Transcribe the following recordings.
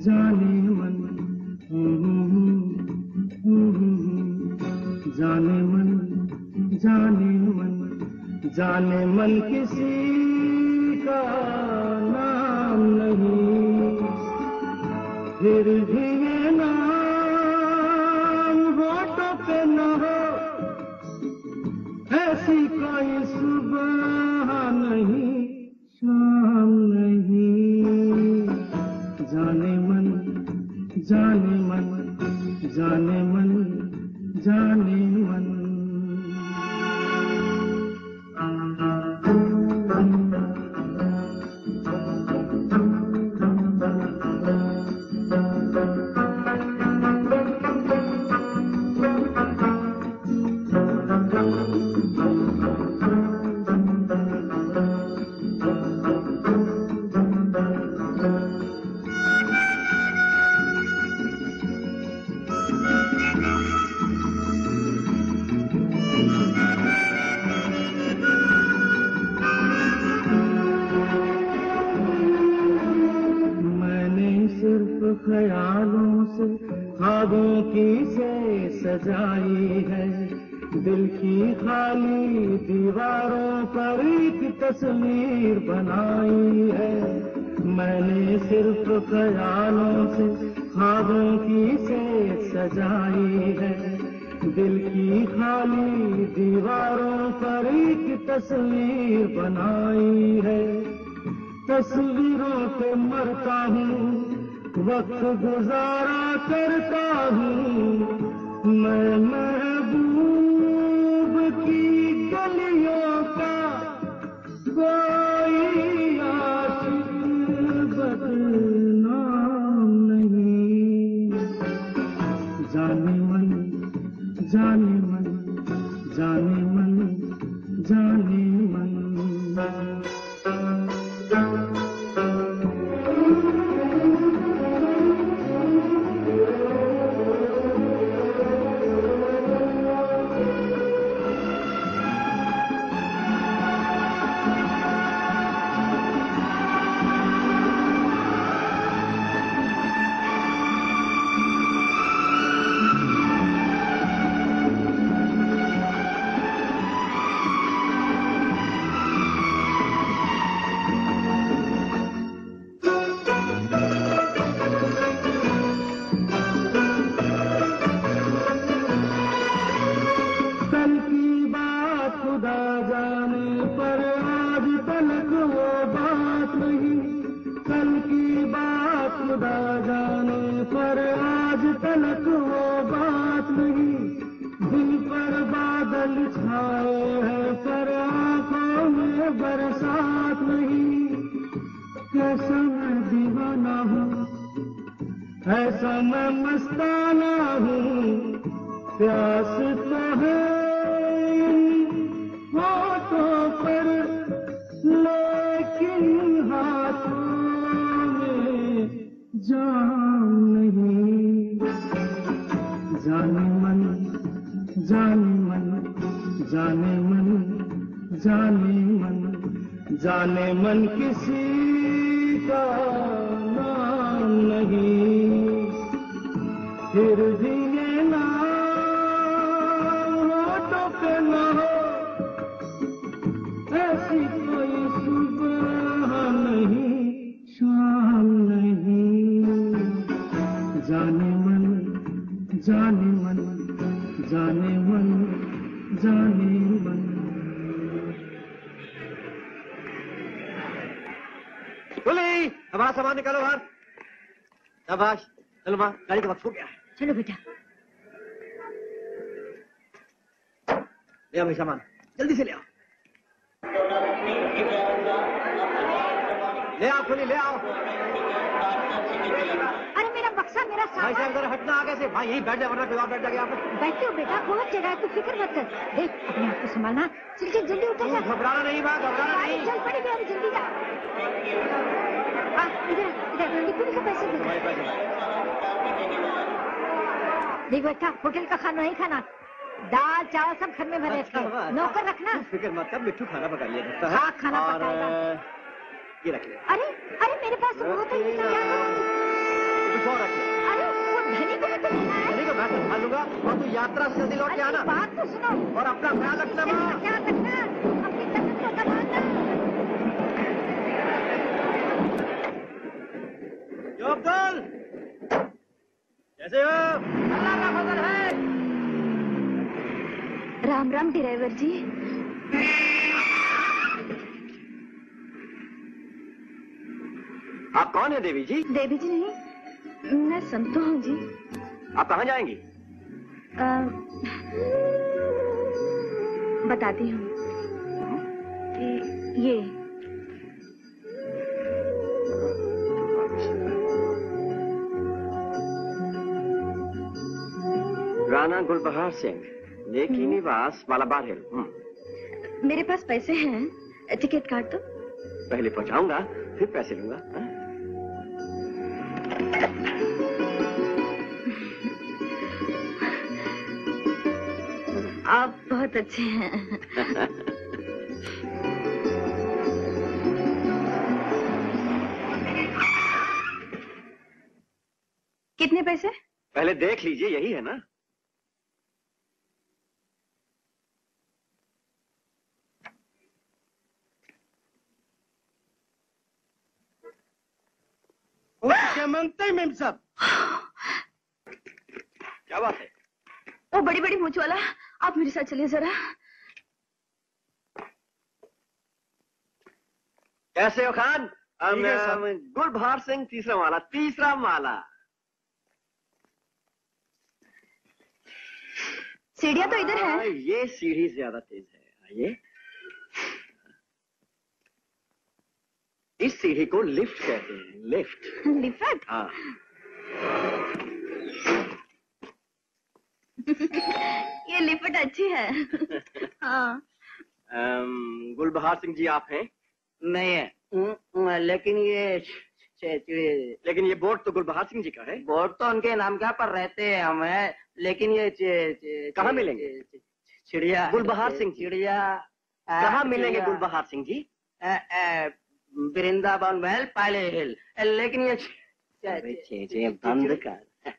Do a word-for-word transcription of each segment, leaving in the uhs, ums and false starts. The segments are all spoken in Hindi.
जाने मन, जाने मन, जाने मन, जाने मन किसी का नाम नहीं, फिर भी ये नाम होठों पे न हो, ऐसी कोई सुबह नहीं, शाम नहीं। जाने मन, जाने मन, जाने मन, जाने मन। ख्यालों से ख्वाबों की से सजाई है, दिल की खाली दीवारों पर एक तस्वीर बनाई है। मैंने सिर्फ ख्यालों से ख्वाबों की से सजाई है, दिल की खाली दीवारों पर एक तस्वीर बनाई है। तस्वीरों पे मरता हूँ, वक्त गुजारा करता हूँ, मैं महबूब की गलियों का कोई आशिक बदनाम नहीं। जाने मन, जाने मन, जाने मन, जाने मन। ऐसा मैं मस्ताना हूँ, प्यास तो है इन होठों पर, लेकिन हाथों में जाम नहीं। जाने मन, जाने मन, जाने मन, जाने मन, जाने मन किसी का नाम नहीं, फिर भी ये नाम होठों पे न हो, ऐसी कोई सुबह नहीं, शाम नहीं। जाने मन, जाने मन, जाने मन, जाने मन। बोले हमारा सामान निकालो बाहर। शाबाश, चलो माँ, गाड़ी का वक्त हो गया है। चलो बेटा, ले आओ भाई सामान, जल्दी से ले आओ। ले आओ खुली, ले आओ। अरे मेरा बक्सा, मेरा सामान। भाई साहब जरा हटना आगे से। भाई यहीं बैठ जाए, वरना कोई और बैठ जाएगा यहाँ पर। बैठते हो बेटा, बहुत जगह है, तू फिक्र मत कर। देख अपने आप को संभालना। चल चल जल्दी उतर जा। घबराना नहीं माँ, घबराना नहीं। चल पड़ी भी, जल्दी जा। हाँ इधर इधर, टिफिन का पैसे दे। देख बेटा, होटल का खाना नहीं खाना, दाल चावल सब घर में बने। अच्छा, नौकर रखना। फिक्र मत कर, मिट्टू खाना पका लिया करता है। हाँ खाना पकाएगा। ये रख ले। अरे अरे मेरे पास बहुत है। यात्रा से जल्दी लौट के आना। बात तो सुनो। और अपना ख्याल रखना माँ। ख्याल रखना, अपनी तबीयत को संभालना। यो अब्दुल, कैसे हो? अल्लाह का फजल है। राम राम ड्राइवर जी। आप कौन है देवी जी? देवी जी नहीं, मैं संतो हूँ जी। आप कहाँ जाएंगी? आ, बताती हूँ। ये राणा गुलबहार सिंह, लेकी निवास, मालाबार हिल। मेरे पास पैसे हैं, टिकट काट दो। पहले पहुंचाऊंगा, फिर पैसे लूंगा। हा? आप बहुत अच्छे हैं। कितने पैसे? पहले देख लीजिए, यही है ना? क्या मांगते हैं मेम साहब? क्या बात है? वो बड़ी बड़ी मूंछ वाला, आप मेरे साथ चलिए जरा। कैसे हो खान? ठीक है साहब। गुलबहार सिंह, तीसरा माला, तीसरा माला। सीढ़ियाँ तो इधर हाँ, है। ये सीढ़ी ज्यादा तेज है। आइए। इस सीढ़ी को लिफ्ट कहते हैं, लिफ्ट। लिफ्ट? हाँ। ये लिफ्ट अच्छी है। हाँ। गुलबहार सिंह जी आप हैं? नहीं है, लेकिन ये लेकिन ये बोर्ड तो गुलबहार सिंह जी का है। बोर्ड तो उनके नाम क्या पर रहते हैं हमें, लेकिन ये कहाँ मिलेंगे? चिड़िया गुलबहार सिंह जी। चिड़िया कहाँ मिलेंगे गुलबहार सिंह जी? वृंदावन महल, पाले हिल। लेकिन ये चे बंद कर।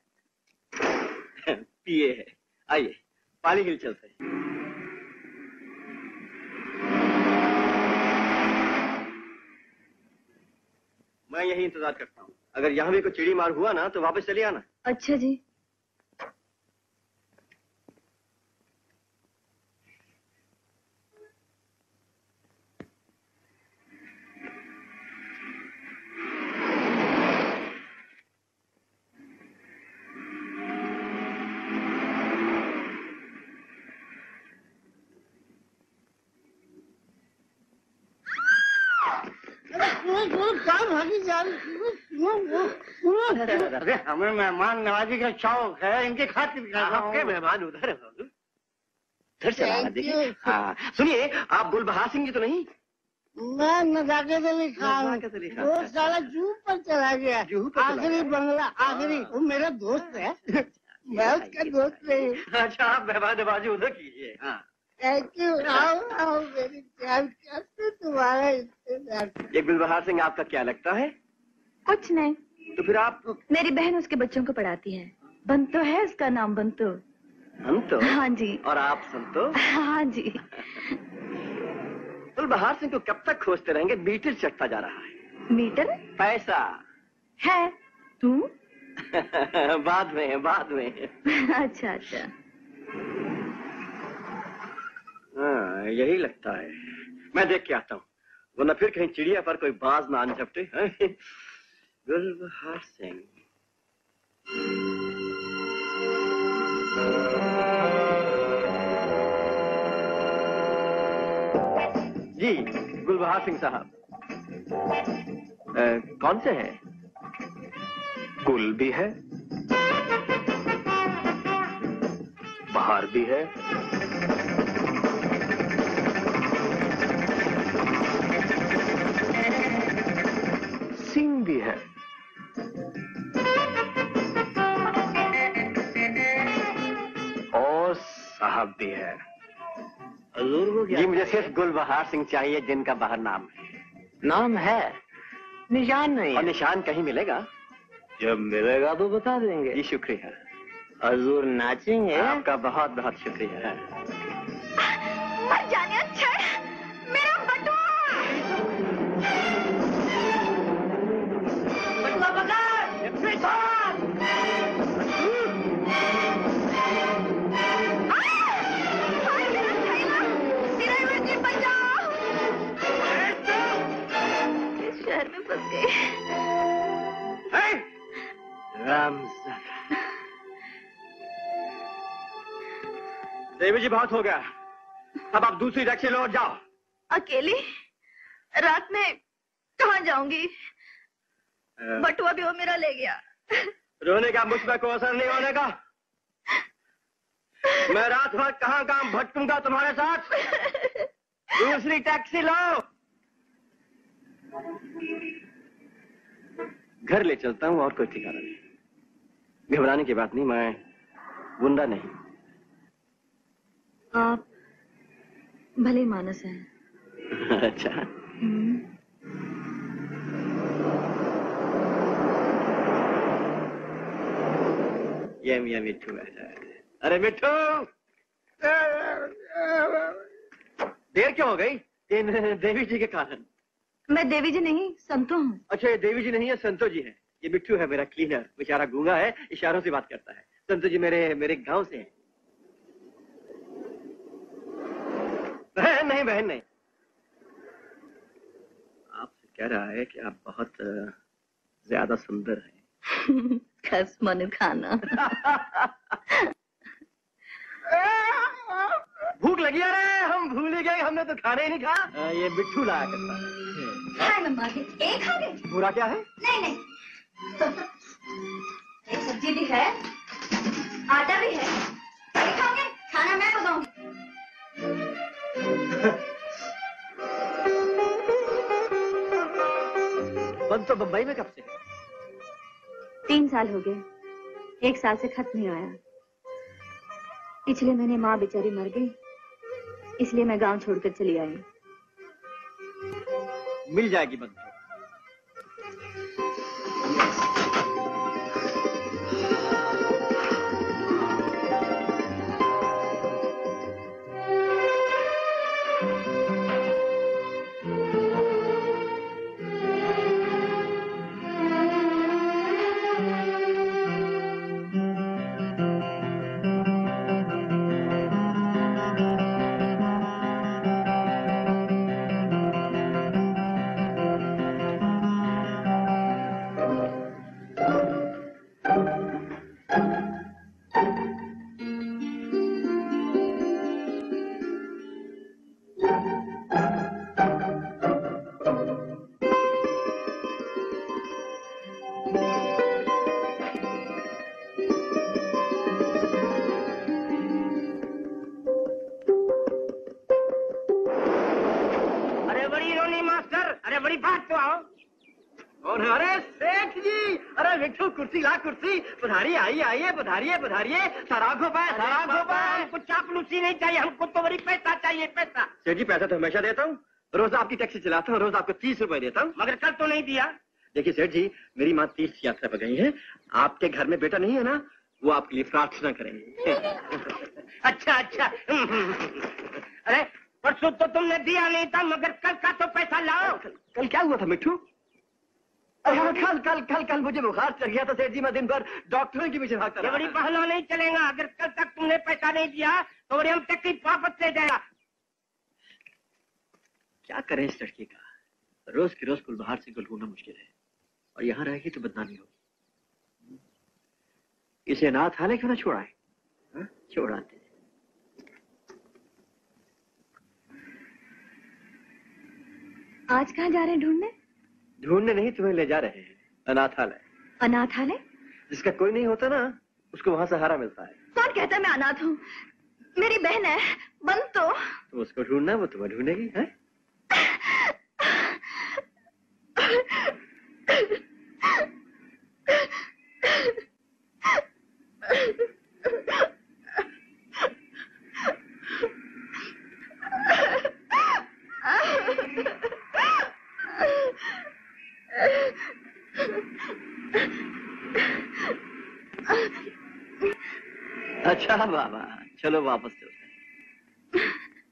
पिए है। आइए, पाली हिल चलते हैं। मैं यही इंतजार करता हूँ। अगर यहाँ भी कोई चिड़ी मार हुआ ना तो वापस चले आना। अच्छा जी। अरे हमें मेहमान नवाजी का शौक है, इनके खातिर आपके मेहमान उधर है बाबू। उधर चला देखिए। हाँ, सुनिए, आप गुलबहार सिंह जी तो नहीं? मैं नजाकत अली खान, नजाकत अली खान। वो साला जूह पर चला गया। जूह पर चला आखिरी गया। बंगला, आखिरी। वो मेरा दोस्त है, मैं उसका दोस्त नहीं हूँ। अच्छा, आप मेहमान नवाजी उधर कीजिए। हाँ। Thank you. आओ आओ, मेरी जान, कैसे तुम्हारा इंतजार। ये गुलबहार सिंह आपका क्या लगता है? कुछ नहीं। तो फिर आप? मेरी बहन उसके बच्चों को पढ़ाती है। बंतो है उसका नाम, बंतो। हम तो? हाँ जी। और आप संतो? हाँ जी। गुलबहार सिंह को कब तक खोजते रहेंगे? मीटर चढ़ता जा रहा है। मीटर? पैसा है। तू? बाद में, बाद में। अच्छा अच्छा। हाँ, यही लगता है। मैं देख के आता हूँ, वरना फिर कहीं चिड़िया पर कोई बाज ना आने झपटे। गुलबहार सिंह। जी, गुलबहार सिंह साहब। कौन से हैं? गुल भी है, बहार भी है, सिंह भी है, और साहब भी है। जी, मुझे सिर्फ गुलबहार सिंह चाहिए, जिनका बाहर नाम है। नाम है, निशान नहीं और है। निशान कहीं मिलेगा? जब मिलेगा तो बता देंगे। जी शुक्रिया। हजूर नाचेंगे? आपका बहुत बहुत शुक्रिया। मर जाने अच्छा मेरा बटुआ। बटुआ पकड़, मेरा थैला, ड्राइवर जी बचाओ। इस शहर में फंस गई। रामजादा। देवी जी बहुत हो गया, अब आप दूसरी टैक्सी लो और जाओ। अकेली रात में कहाँ जाऊंगी? बटुआ भी वो मेरा ले गया। रोने का मुझ पर कोई असर नहीं होने का। मैं रात भर कहाँ कहाँ भटकूंगा तुम्हारे साथ। दूसरी टैक्सी लो। घर ले चलता हूँ और कोई ठिकाना नहीं। घबराने की बात नहीं, मैं गुंडा नहीं। आप भले मानस हैं। अच्छा, ये मियाँ मिट्टू बैठा है। अरे मिट्टू, देर क्यों हो गई? इन देवी जी के कारण। मैं देवी जी नहीं, संतो हूँ। अच्छा, ये देवी जी नहीं है, संतो जी है। ये मिट्टू है मेरा क्लीनर, बेचारा गूंगा है, इशारों से बात करता है। संतो जी मेरे मेरे गांव से हैं। बहन नहीं, बहन नहीं। आपसे कह रहा है कि आप बहुत ज्यादा सुंदर हैं। खस मनु खाना। भूख लगी है रे, हम भूल ही गए, हमने तो खाना ही नहीं खा। ये मिट्टू लाया करता है। हाय मम्मा जी, एक खा गए? बुरा क्या है? नहीं नहीं। एक सब्जी भी है, आटा भी है। एक खाओगे? खाना मैं पकाऊंगी। बंद तो बम्बई में कब से? तीन साल हो गए, एक साल से खत नहीं आया। पिछले महीने माँ बेचारी मर गई, इसलिए मैं गांव छोड़कर चली आई। मिल जाएगी बंद तो। पधारिए पधारिए, सराखों पर सराखों पर। हमको चापलूसी नहीं चाहिए, हमको तो बड़ी पैसा चाहिए, पैसा। सेठ जी, पैसा तो हमेशा देता हूँ, रोज आपकी टैक्सी चलाता हूँ, रोज आपको तीस रुपए देता हूँ। मगर कल तो नहीं दिया। देखिए सेठ जी, मेरी माँ तीर्थ यात्रा पर गई है, आपके घर में बेटा नहीं है ना, वो आपके लिए प्रार्थना करेंगे। अच्छा अच्छा। अरे परसों तो तुमने दिया नहीं था, मगर कल का तो पैसा लाओ। कल, कल क्या हुआ था मिट्टू? हाँ, कल कल कल कल मुझे बुखार चढ़ गया था सेठ जी, मैं दिन भर डॉक्टरों के पीछे भागता रहा। बड़ी बहाना नहीं चलेगा, अगर कल तक तुमने पैसा नहीं दिया तो बड़ी हम टक्की वापस ले जाएगा। क्या करें इस लड़की का, रोज की रोज गुलबहार से गुल ढूंढना मुश्किल है, और यहाँ रहेगी तो बदनामी होगी। इसे अनाथालय क्यों ना छोड़ाए? छोड़ाते। आज कहाँ जा रहे हैं ढूंढने? ढूंढने नहीं, तुम्हें ले जा रहे हैं अनाथालय। अनाथालय? जिसका कोई नहीं होता ना, उसको वहाँ सहारा मिलता है। कौन कहता है मैं अनाथ हूँ? मेरी बहन है बंद तो। तुम उसको ढूंढना, वो तुम्हें ढूंढेगी है? अच्छा बाबा, चलो वापस चलते हैं।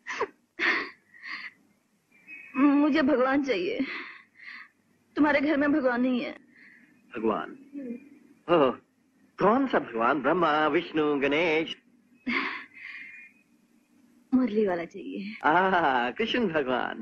मुझे भगवान चाहिए। तुम्हारे घर में भगवान नहीं है। भगवान? ओह, कौन सा भगवान? ब्रह्मा, विष्णु, गणेश? मुरली वाला चाहिए। आ, कृष्ण भगवान।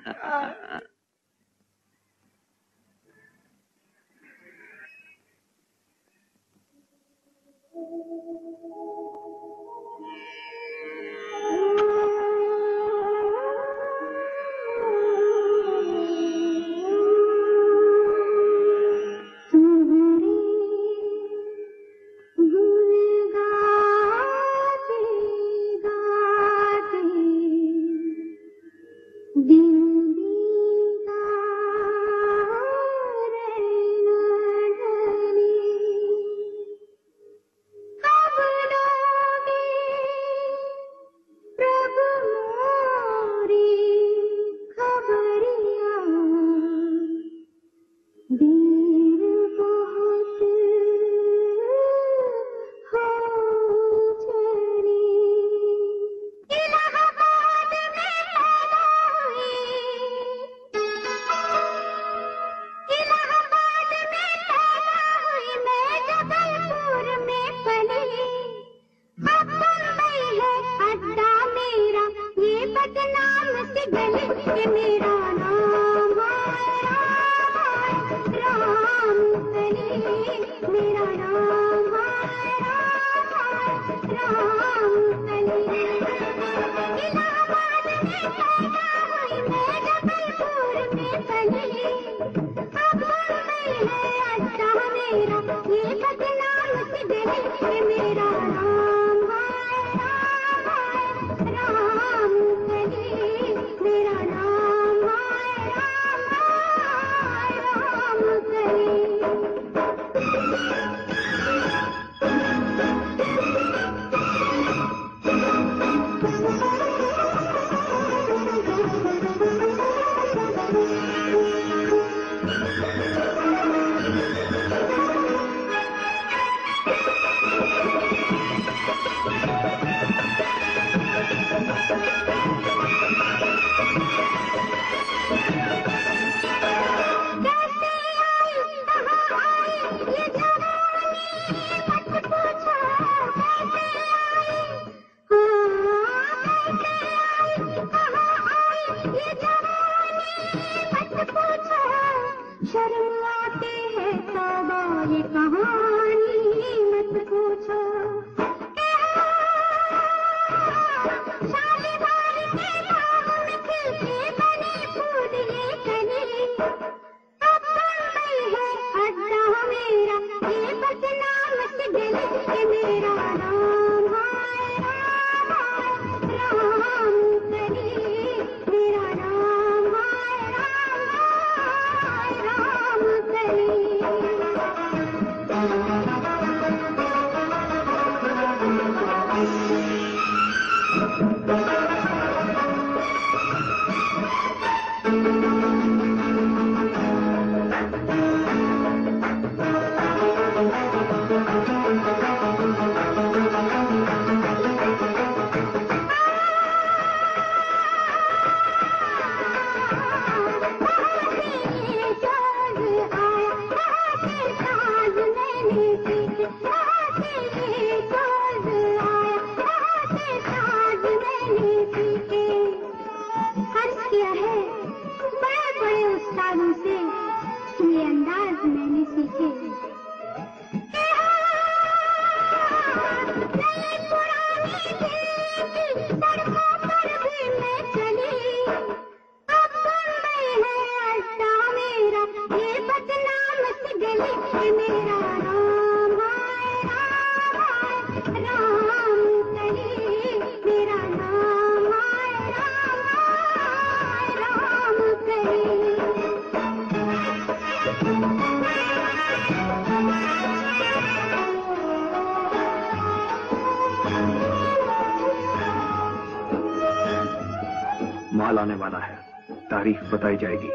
माल आने वाला है, तारीख बताई जाएगी।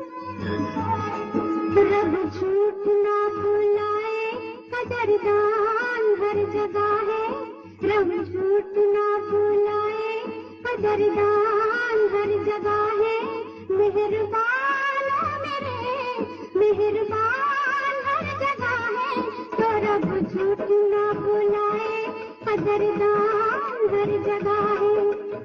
रब झूठ ना बुलाए, कदरदान हर जगह है। रब झूठ ना बुलाए, कदरदान हर जगह है, मेहरबान मेरे मेहरबान हर जगह है, तो रब झूठ ना बुलाए, कदरदान हर जगह है।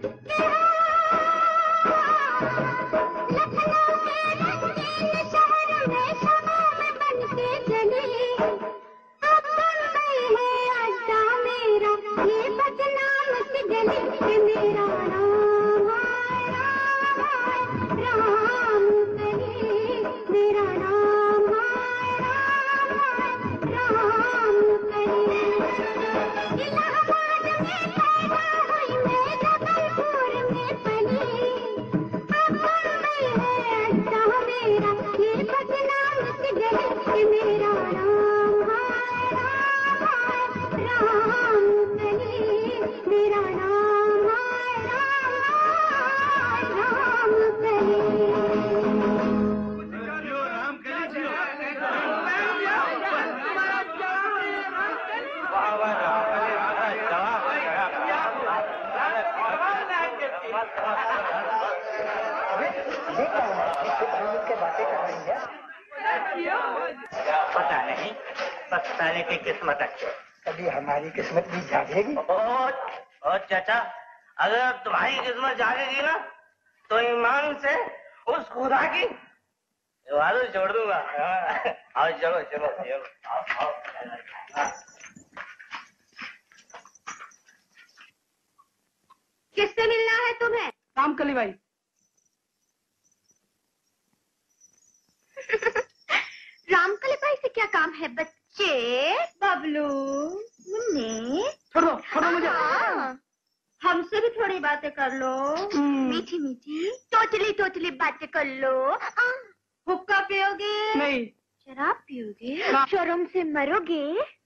लखनऊ के रंगीन शहर में शबों में बन के चली, अब बम्बई है अड्डा मेरा, ये बदनाम सी गली है, मेरा राम हाय राम हाय राम करे, मेरा राम हाय राम हाय राम करे। इलाहाबाद में पैदा हुई मैं, जबलपुर में पली, अब बम्बई है अड्डा मेरा, ये बदनाम सी गली है, मेरा राम हाय राम हाय राम करे, मेरा राम हाय राम हाय राम करे। पता नहीं, बस साले की किस्मत अच्छी, कभी हमारी किस्मत भी जागेगी। और और चाचा, अगर तुम्हारी किस्मत जागेगी ना, तो ईमान से उस खुदा की वादा छोड़ दूंगा। आओ चलो चलो चलो, आओ आओ। किससे मिलना है तुम्हें? रामकली भाई। रामकली भाई से क्या काम है बच्चे? बबलू, मुन्ने, छोड़ो छोड़ो मुझे। हाँ, हमसे भी थोड़ी बातें कर लो, मीठी मीठी तोतली तोतली बातें कर लो। आ, हुक्का पियोगे? नहीं। शराब पियोगे? शर्म से मरोगे।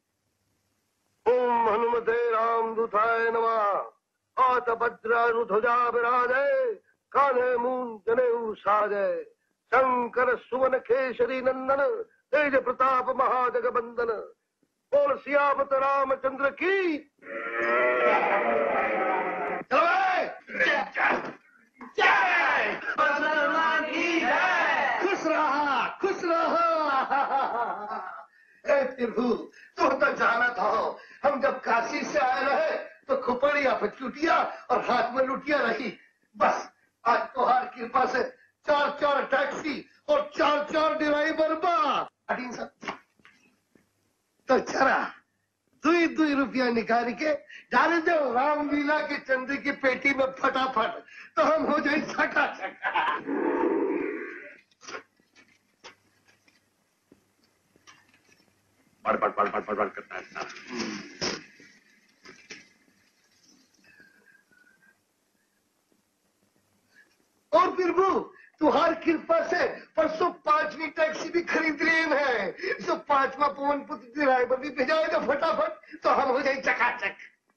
ओम हनुमते रामदूताय नमः। आत वज्रानुध्वजा विराजे, कान्हे मून जनेऊ साजे, शंकर सुवन केशरी नंदन, तेज प्रताप महाजगबंदन। बोल सियावत रामचंद्र की। चलो भाई। जय भगवान की जय। खुश रहा खुश रहो। ए प्रभु, तुम तो जाना था, हम जब काशी से आए रहे तो खुपड़िया पचकुटिया और हाथ में लुटिया रही। बस आज तुम्हारी कृपा से चार चार टैक्सी और चार चार ड्राइवर बा। तो चरा दुई दुई रुपया निकाल के डाल दो रामलीला के चंद्र की पेटी में फटाफट, तो हम हो जाए छका छका। बड़ बड़ बड़ बड़ बड़ बड़ करता है। और प्रभु तुम्हारी कृपा से परसों पांचवी टैक्सी भी खरीद लिए हैं, तो पांचवा पवन पुत्र ड्राइवर भी भेजाएगा फटाफट, तो हम हो जाए चकाचक।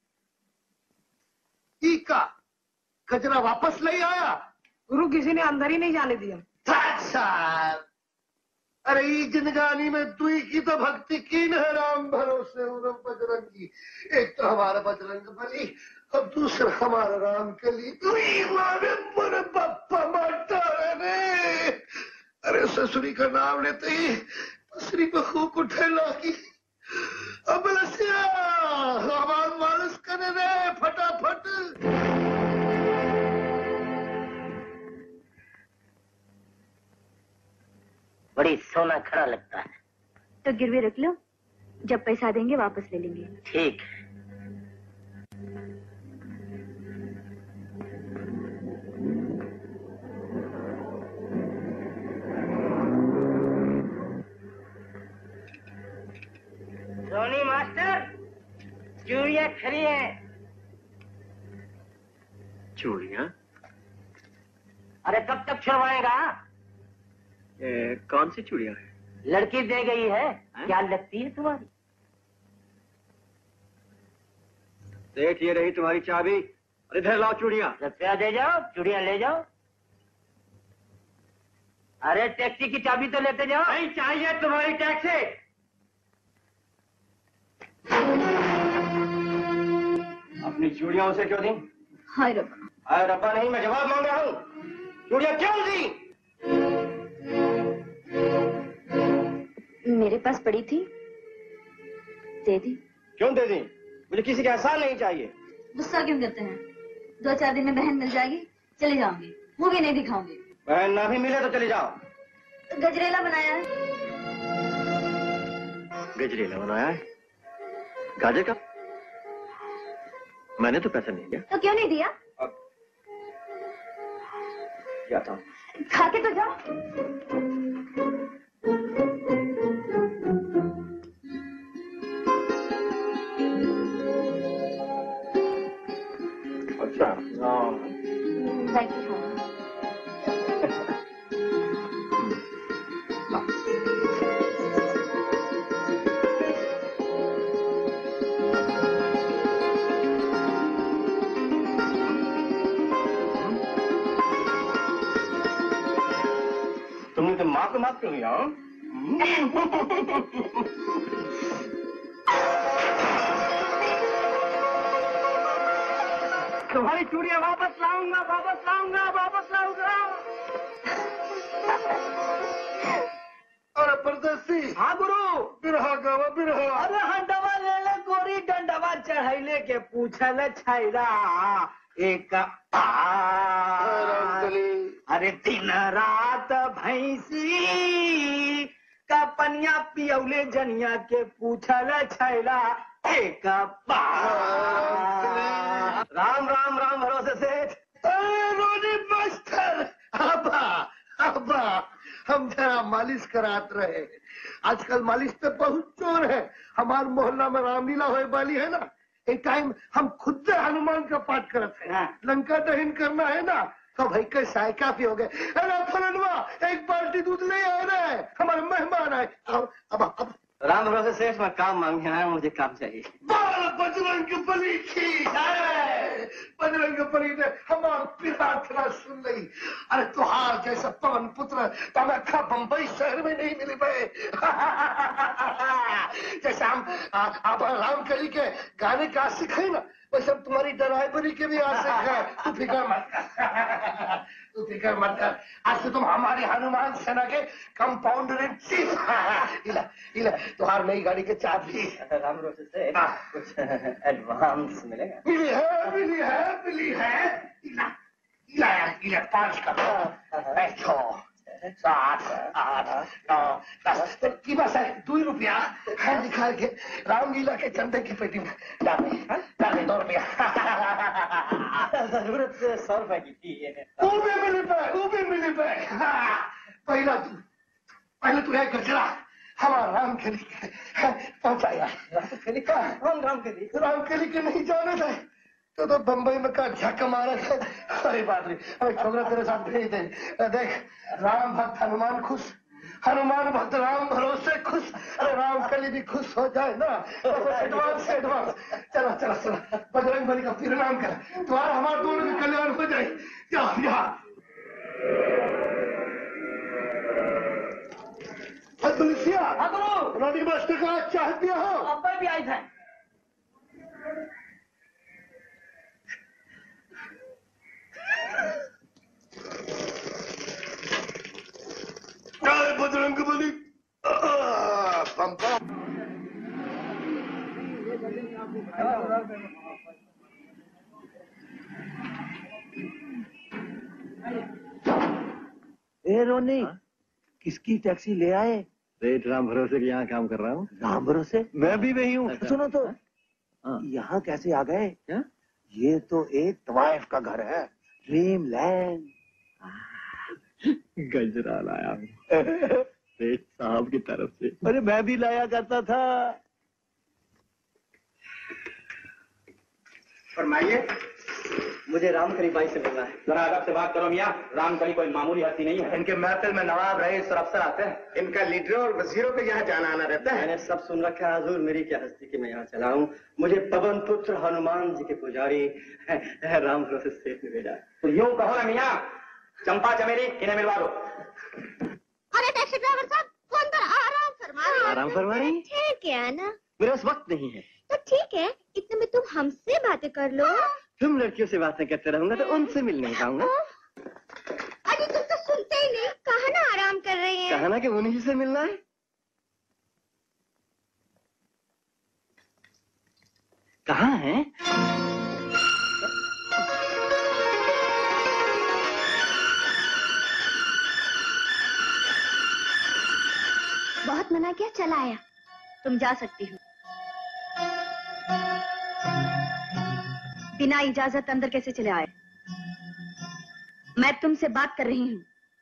ई का कचरा वापस ले आया? गुरु किसी ने अंदर ही नहीं जाने दिया। अच्छा, अरे ई जिंदगानी में दुई की तो भक्ति की न है, राम भरोसे उरम बजरंगी। एक तो हमारा बजरंग बली और दूसरा हमारा राम कली। दुई मारे मोरे बापा मारता रे। अरे ससुरी का नाम लेते ही ससुरी को खूब उठे लागी। अब लसिया हमारा मालिश करे रे फटाफट। बड़ी सोना खड़ा लगता है। तो गिरवी रख लो, जब पैसा देंगे वापस ले लेंगे। ठीक। सोनी मास्टर, चूड़ियाँ खरी हैं। चूड़ियाँ? अरे कब तक छुड़वाएगा? ए, कौन सी चूड़ियाँ है? लड़की दे गई है, है? क्या लगती है तुम्हारी? सेठ, ये रही तुम्हारी चाबी। अरे इधर लाओ चूड़ियाँ। रुपया दे जाओ, चूड़ियाँ ले जाओ। अरे टैक्सी की चाबी तो लेते जाओ। नहीं चाहिए तुम्हारी टैक्सी। अपनी अपनी चूड़ियां उसे क्यों दी? हाय रब्बा। हाय रब्बा नहीं, मैं जवाब मांग रहा हूँ। चूड़ियां क्यों दी? मेरे पास पड़ी थी, दे दी। क्यों दे दी? मुझे किसी का एहसान नहीं चाहिए। गुस्सा क्यों करते हैं? दो चार दिन में बहन मिल जाएगी, चले जाऊंगी, मूवी नहीं दिखाऊंगी। बहन ना भी मिले तो चले जाओ। तो गजरेला बनाया है। गजरेला बनाया है? गाजर का? मैंने तो पैसा नहीं दिया। तो क्यों नहीं दिया? अब क्या था? खा के तो जाओ। अच्छा हाँ। जाके खाओ। तुमने तो माँ को माफ क्यों किया? तुम्हारी चूड़ियां वापस लाऊंगा, वापस लाऊंगा, वापस लाऊंगा। अरे परदेसी। हाँ गुरु। बिरहा गावा बिरहा। अरे हंडवा ले ले गोरी डंडवा चढ़ाइले के पूछल छैला एक अरे दिन रात भैंसी का पनिया पियौले जनिया के पूछल छैला एक राम राम राम भरोसे सेठ। रोनी मास्टर अब्बा अब्बा हम जरा मालिश करात रहे। आजकल मालिश पे बहुत चोर है। हमारे मोहल्ला में रामलीला होए वाली है ना, एक टाइम हम खुद से हनुमान का पाठ करते हैं। लंका दहन करना है ना, तो भाई कैसा है, काफी हो गए। अरे फलनवा एक बाल्टी दूध ले आ रहा है, हमारे मेहमान आए। अब अब अब राम भरोसे सेठ मैं काम मांगे आया, मुझे काम चाहिए। बजरंग बली की है। बजरंग बली ने हमारी प्रार्थना सुन ली। अरे तुहार जैसा पवन पुत्र तमखा बंबई शहर में नहीं मिली भाई। जैसे हम आप रामकली के गाने का आशिक है ना, वैसे तुम्हारी ड्राइवरी के भी आशिक है। तू फिक्र मत कर, तू फिक्र मत कर। आज से तुम हमारे हनुमान सेना के कंपाउंडर इन चीफ। इला इला तुम्हार नई गाड़ी के चाबी। राम भरोसे से कुछ एडवांस मिलेगा? मिली है, मिली है, मिली है। इला इला इला पांच का बैठो। सात आठ नौ दस की बस है दो रुपया है निकाल के रामलीला के चंदे की पेटी में डाले डाले दो रुपया। जरूरत से सौ रुपए की थी। वो भी मिली पे, वो भी मिली पे। पहला तू पहले तू है गजरा हमारा रामकली के पहुंचाया। रामकली का? कौन रामकली? रामकली के नहीं जाने थे तो तो बंबई में का झक्का मारा था। अरे बात नहीं, अरे छोकरा तेरे साथ भेज दे। देख राम भक्त हनुमान खुश, हनुमान भक्त राम भरोसे खुश। अरे रामकली भी खुश हो जाए ना, एडवांस एडवांस। चलो चलो चलो बजरंग बली का प्रणाम कर, तुम्हारा हमारे दोनों का कल्याण हो जाए। जाओ यहाँ रोनी मास्टर का चाह दिया हो। अब भी आई था। जय बजरंग बली। पम पम। ए रोनी, किसकी टैक्सी ले आए? सेठ राम भरोसे के यहाँ काम कर रहा हूँ। राम भरोसे? मैं भी वही हूँ। सुनो तो, यहाँ कैसे आ गए? क्या? ये तो एक ट्वाइफ का घर है, ड्रीम लैंड। गजरा लाया हूँ सेठ साहब की तरफ से। अरे मैं भी लाया करता था। फरमाइए, मुझे रामकली बाई से मिलना है। जरा अदब से बात करो मियाँ, रामकली कोई मामूली हस्ती नहीं है। इनके महफिल में नवाब रईस और अफसर आते हैं। इनका लीडरों और वजीरों को यहाँ जाना आना रहता है। मैंने सब सुन रखा है हुजूर, मेरी क्या हस्ती कि मैं यहाँ चला हूँ। मुझे पवन पुत्र हनुमान जी के पुजारी राम भरोसे सेठ ने भेजा। तो यूँ कहो ना मियाँ, चंपा चमेली इन्हें मिलवा दो। अरे टैक्सी ड्राइवर साहब, फोन पर आराम फरमा रही। आराम फरमा रही? ठीक है ना? मेरे पास वक्त नहीं है। तो ठीक है, इतने में तुम हमसे बातें कर लो। तुम लड़कियों से बातें करते रहूंगा तो उनसे मिल नहीं पाऊंगा। अरे तुम तो सुनते ही नहीं, कहा ना आराम कर रही हैं। कहा ना कि उन्हीं से मिलना है। कहाँ है? बहुत मना किया, चला आया। तुम जा सकती हो। बिना इजाजत अंदर कैसे चले आए? मैं तुमसे बात कर रही हूँ।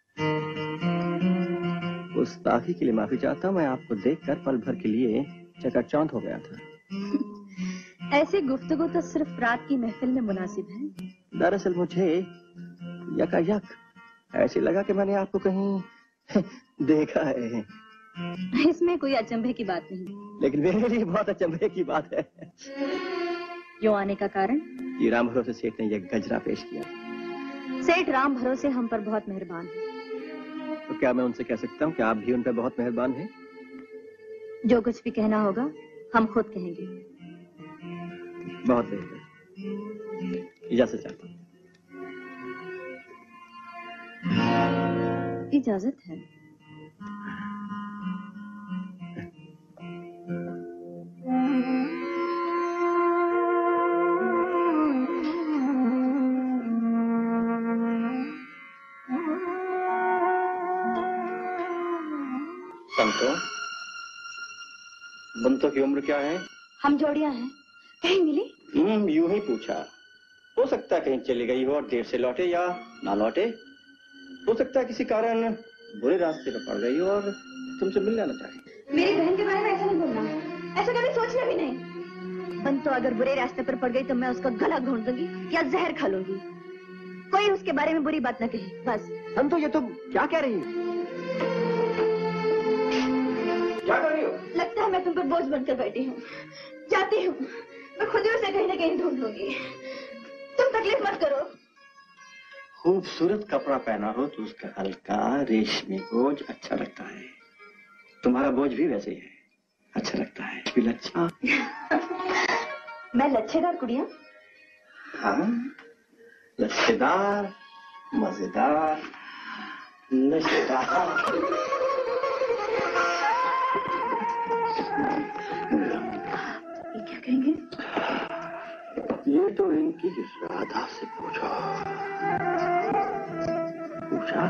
गुस्ताखी के लिए माफी चाहता हूँ। मैं आपको देखकर पल भर के लिए चकाचौंध हो गया था। ऐसी गुफ्तगू तो सिर्फ रात की महफिल में मुनासिब है। दरअसल मुझे यकायक ऐसे लगा कि मैंने आपको कहीं देखा है। इसमें कोई अचंभे की बात नहीं, लेकिन मेरे लिए बहुत अचंभे की बात है। क्यों आने का कारण? ये राम भरोसे सेठ ने यह गजरा पेश किया। सेठ राम भरोसे हम पर बहुत मेहरबान है। तो क्या मैं उनसे कह सकता हूँ कि आप भी उन पर बहुत मेहरबान हैं? जो कुछ भी कहना होगा हम खुद कहेंगे। बहुत बेहतर। इजाजत चाहता हूँ। इजाजत है। संतो, बंतों की उम्र क्या है? हम जोड़ियां हैं। कहीं मिली? हम्म, यूं ही पूछा। हो सकता है कहीं चली गई हो और देर से लौटे या ना लौटे। हो सकता है किसी कारण बुरे रास्ते पर पड़ गई हो और तुमसे मिल जाना चाहे। मेरी बहन के बारे में ऐसा नहीं बोलना, ऐसा कभी सोचना भी नहीं। बंतो अगर बुरे रास्ते पर पड़ गई तो मैं उसका गला घोंट दूंगी या जहर खा लूंगी। कोई उसके बारे में बुरी बात न कहे, बस। संतो, ये तुम क्या कह रही हो? क्या कर रही हो? लगता है मैं तुम पर बोझ बनकर बैठी हूँ। जाती हूँ, मैं खुद ही उसे कहीं ना कहीं ढूंढ लूंगी। तुम तकलीफ मत करो। खूबसूरत कपड़ा पहना हो तो उसका हल्का रेशमी बोझ अच्छा लगता है। तुम्हारा बोझ भी वैसे ही है, अच्छा लगता है। भी अच्छा। मैं लच्छेदार कुड़िया? हाँ, लच्छेदार, मजेदार, नशेदार। क्या कहेंगे? ये तो इनकी राधा से पूछो। पूछा?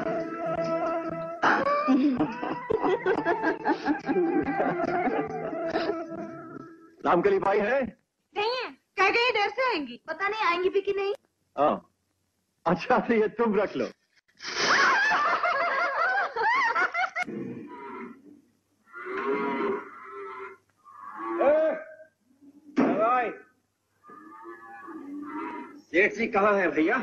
रामकली भाई है? नहीं है। कह गई देर से आएंगी। पता नहीं आएंगी भी कि नहीं। हाँ, अच्छा तो ये तुम रख लो। सेठ जी कहाँ है भैया?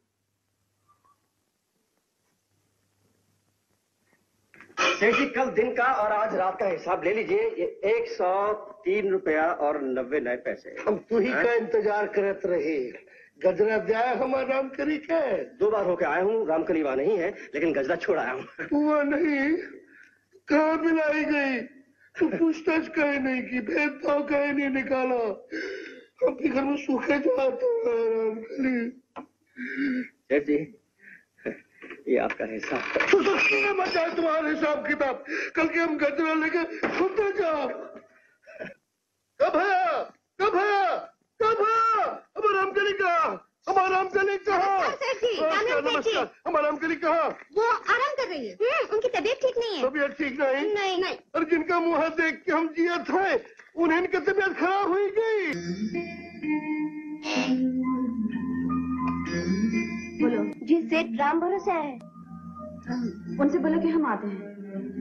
सेठ जी कल दिन का और आज रात का हिसाब ले लीजिए। ये एक सौ तीन रुपया और नब्बे नए पैसे। हम तू ही का इंतजार करत रहे। गजरा दिया हमारा रामकली का। दो बार होके आया हूँ, रामकली वहाँ नहीं है, लेकिन गजरा छोड़ आया हूँ। वो नहीं, कहाँ मिलाई गई? तू पूछताछ कहे नहीं की, भेदभाव कहे नहीं निकाला। हम के घर में सूखे जाते हैं रामकली। सेठ जी, ये आपका हिसाब। तू तो सीने बचाए तुम्हारे हिसाब किताब। कल के हम गजरा लेके खुद जाओ। कब है? कब है? कब है? हमारा रामकली कहाँ? हमारा रामकली कहाँ? नमस्कार, हमारा रामकली कहाँ? वो आराम कर रही है। उनकी तबीयत ठीक नहीं है। तबीयत ठीक नहीं? नहीं नहीं। और जिनका मुँह देख के हम जिया थे, उन्हें इनकी तबीयत खराब हुई गई। बोलो। जी सेठ राम भरोसे है। उनसे बोलो कि हम आते हैं।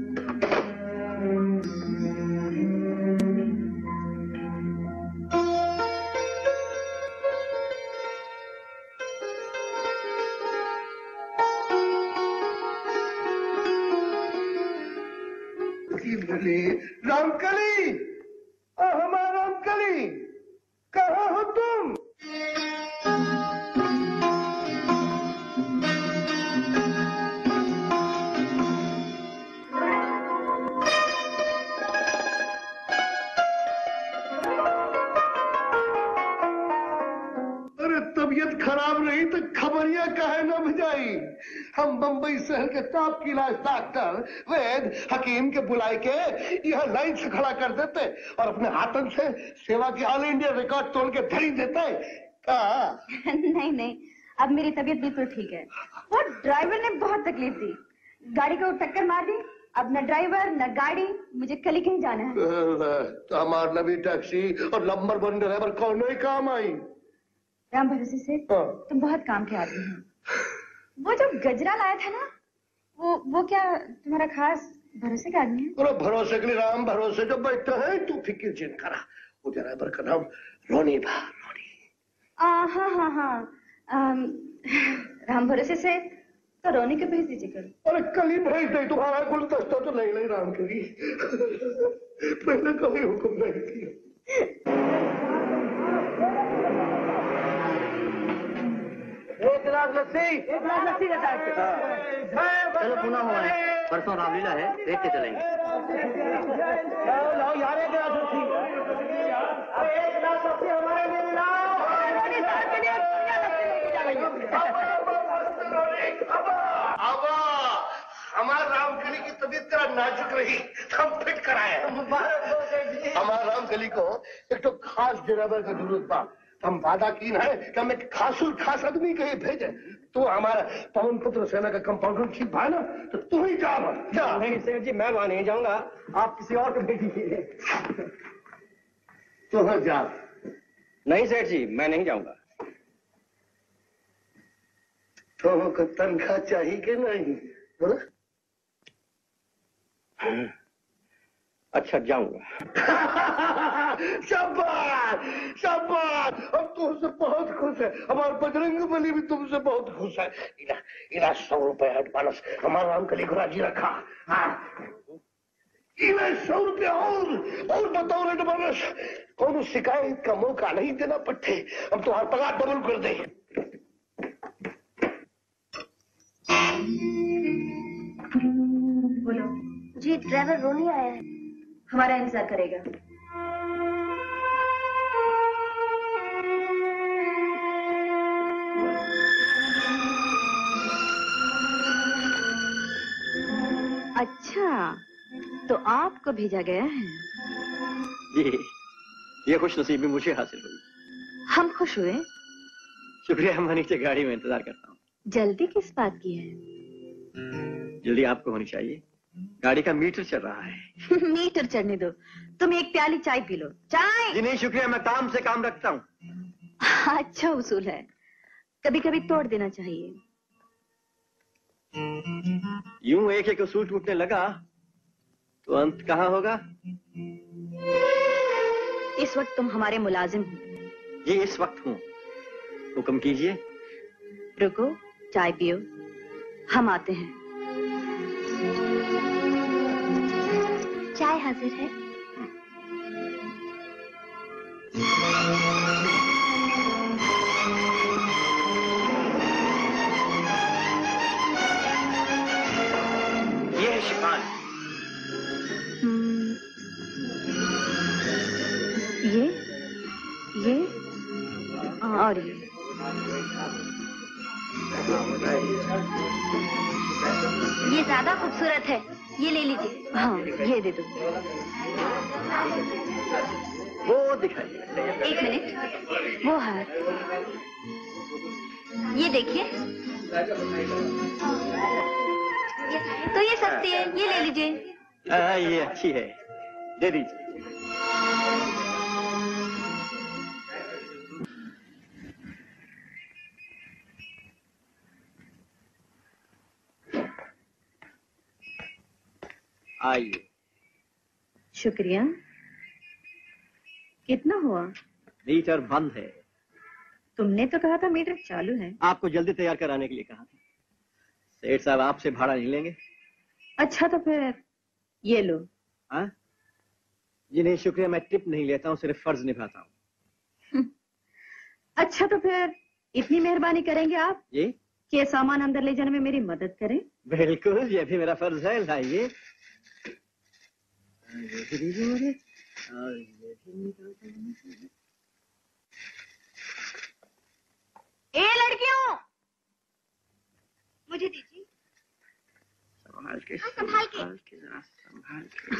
रामकली, हमारा रामकली, कहाँ हो तुम? तबीयत खराब रही तो खबरिया कहे न भिजाई। हम बंबई शहर के टॉप की इलाज डॉक्टर वैद हकीम के बुलाए के यहाँ लाइन से खड़ा कर देते और अपने हाथों से सेवा की ऑल इंडिया रिकॉर्ड तोड़ के धरी देते। नहीं नहीं, अब मेरी तबीयत बिल्कुल ठीक है। वो ड्राइवर ने बहुत तकलीफ दी, गाड़ी को टक्कर मार दी। अब न ड्राइवर न गाड़ी, मुझे कल ही कहीं जाना है। तो हमारी नवी टैक्सी और नंबर वन ड्राइवर कौन ही काम आई। राम भरोसे से तुम बहुत काम के आदमी हो। वो जो गजरा लाया था ना, वो वो क्या तुम्हारा खास भरोसे का आदमी है? अरे भरोसे के लिए राम भरोसे जो बैठा है, तू फिक्र जिन करा। वो ड्राइवर का नाम रोनी था, रोनी। हाँ हाँ हाँ, राम भरोसे से तो रोनी के भेज दीजिए कल। अरे कल ही भेज दे, तुम्हारा गुलदस्ता तो नहीं नहीं राम के लिए। पहले कभी हुक्म नहीं किया। एक गिलास लस्सी, एक गिलास लस्सी देता है। चलो पुनः हुआ है, परसों रामलीला है, देख के चलेंगे। लाओ यार एक गिलास लस्सी, एक गिलास लस्सी हमारे लिए लाओ। अब हमारे रामकली की तबीयत तेरा नाजुक रही, हम फिट कराए। हमारे रामकली को एक तो खास ड्राइवर का जरूरत था। हम वादा की है कि हम एक खासुल खास आदमी कहीं भेजे। तू हमारा पवन पुत्र सेना का कंपाउंडर चीफ भाई ना, तो तू ही जा। जा। नहीं सेठ जी, मैं वहां नहीं जाऊंगा, आप किसी और को भेज दीजिए। तो हाँ जा। नहीं सेठ जी, मैं नहीं जाऊंगा। तो तनख्वाह चाहिए कि नहीं? बोला अच्छा जाऊंगा। शाबाश शाबाश, हम तुमसे बहुत खुश है। हमारे बजरंग बली भी तुमसे बहुत खुश है। इला इला सौ रुपए एडवांस हमारा रामकली को राजी रखा। हाँ इला सौ रुपये और और बताओ एडवांस। कौन शिकायत का मौका नहीं देना पड़ते। हम तुम्हारा पगार डबल कर दे। बोलो जी, ड्राइवर रोनी आया है, हमारा इंतजार करेगा। अच्छा, तो आपको भेजा गया है? जी, ये खुश नसीबी मुझे हासिल हुई। हम खुश हुए। शुक्रिया, मैं नीचे गाड़ी में इंतजार करता हूँ। जल्दी किस बात की है? जल्दी आपको होनी चाहिए, गाड़ी का मीटर चल रहा है। मीटर चढ़ने दो, तुम एक प्याली चाय पी लो। चाय? जी नहीं शुक्रिया, मैं काम से काम रखता हूँ। अच्छा उसूल है, कभी कभी तोड़ देना चाहिए। यूं एक एक उसूल टूटने लगा तो अंत कहाँ होगा? इस वक्त तुम हमारे मुलाजिम हो। जी इस वक्त हूँ, हुक्म कीजिए। रुको, चाय पियो, हम आते हैं। चाय हाजिर है। ये है शिफान। ये ये और ये ये ज्यादा खूबसूरत है, ये ले लीजिए। हाँ ये दे दो। वो दिखाइए। एक मिनट, वो है, ये देखिए। तो ये सस्ती है, ये ले लीजिए। हाँ ये अच्छी है, दे दीजिए। आइए। शुक्रिया। कितना हुआ? मीटर बंद है। तुमने तो कहा था मीटर चालू है। आपको जल्दी तैयार कराने के लिए कहा था। सेठ साहब आपसे भाड़ा नहीं लेंगे। अच्छा तो फिर ये लो। हाँ जी नहीं शुक्रिया, मैं टिप नहीं लेता हूँ, सिर्फ फर्ज निभाता हूँ। अच्छा तो फिर इतनी मेहरबानी करेंगे आप जी कि ये सामान अंदर ले जाने में मेरी मदद करें? बिल्कुल, ये भी मेरा फर्ज है। लाइए। के संभाल के संभाल के जरा संभाल के।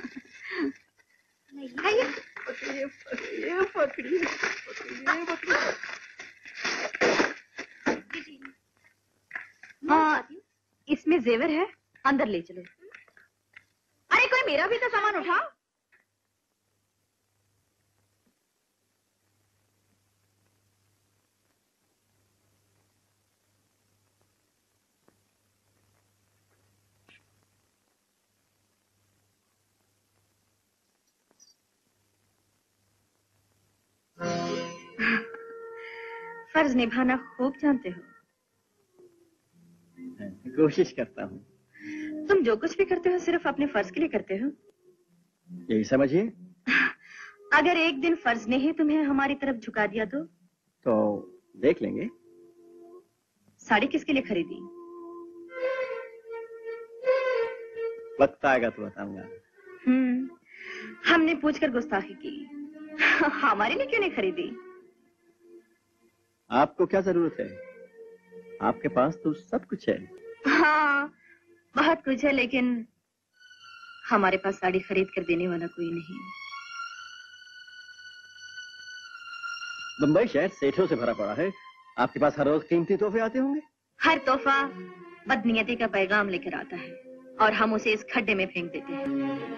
आइए पकड़िए पकड़िए पकड़िए पकड़िए पकड़िए। हाँ, इसमें जेवर है, अंदर ले चलो। अरे कोई मेरा भी तो सामान उठाओ। फर्ज निभाना खूब जानते हो। कोशिश करता हूँ। तुम जो कुछ भी करते हो सिर्फ अपने फर्ज के लिए करते हो। यही समझिए। अगर एक दिन फर्ज ने ही तुम्हें हमारी तरफ झुका दिया तो तो देख लेंगे। साड़ी किसके लिए खरीदी? वक्त आएगा तो बताऊंगा। हम्म, हमने पूछकर गुस्ताखी की। हमारे लिए क्यों नहीं खरीदी? आपको क्या जरूरत है? आपके पास तो सब कुछ है। हाँ, बहुत कुछ है, लेकिन हमारे पास साड़ी खरीद कर देने वाला कोई नहीं। मुंबई शहर सेठों से भरा पड़ा है। आपके पास हर रोज कीमती तोहफे आते होंगे। हर तोहफा बदनीयती का पैगाम लेकर आता है और हम उसे इस खड्डे में फेंक देते हैं।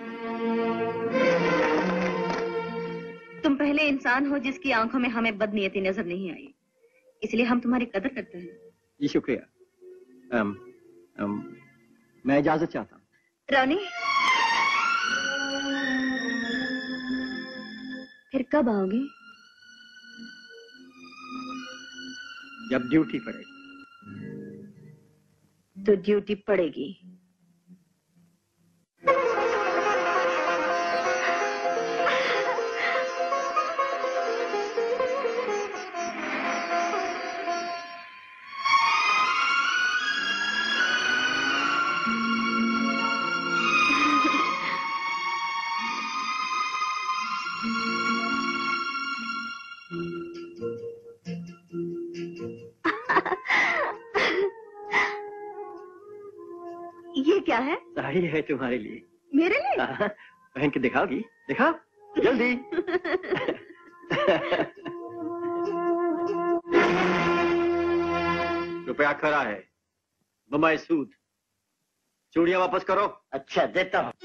तुम पहले इंसान हो जिसकी आंखों में हमें बदनीयती नजर नहीं आई, इसलिए हम तुम्हारी कदर करते हैं। जी शुक्रिया। अम, अम, मैं इजाजत चाहता हूँ। रानी, फिर कब आओगे? जब ड्यूटी पड़ेगी। तो ड्यूटी पड़ेगी। ये क्या है? साड़ी है तुम्हारे लिए। मेरे लिए? हाँ, पहन के दिखाओगी? दिखाओ जल्दी। रुपया खरा है। बम्बई सूद। चूड़ियां वापस करो। अच्छा देता हूँ।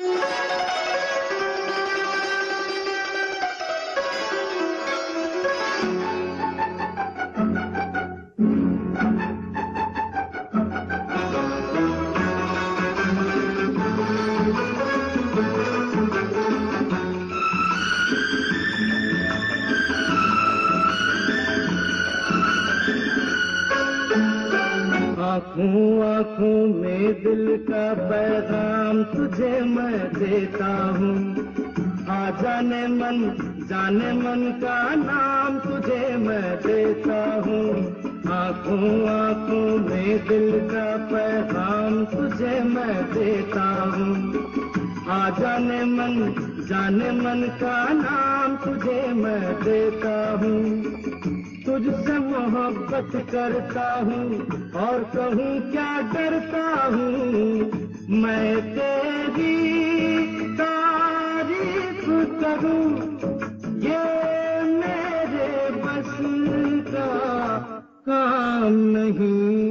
आँखों आँखों में दिल का पैगाम तुझे मैं देता हूँ। आ जाने मन जाने मन का नाम तुझे मैं देता हूँ। आँखों आँखों में दिल का पैगाम तुझे मैं देता हूँ। आ जाने मन जाने मन का नाम तुझे मैं देता हूँ। तुझसे मोहब्बत करता हूँ और कहूँ क्या डरता हूँ। मैं तेरी तारीफ करूँ ये मेरे बस का काम नहीं।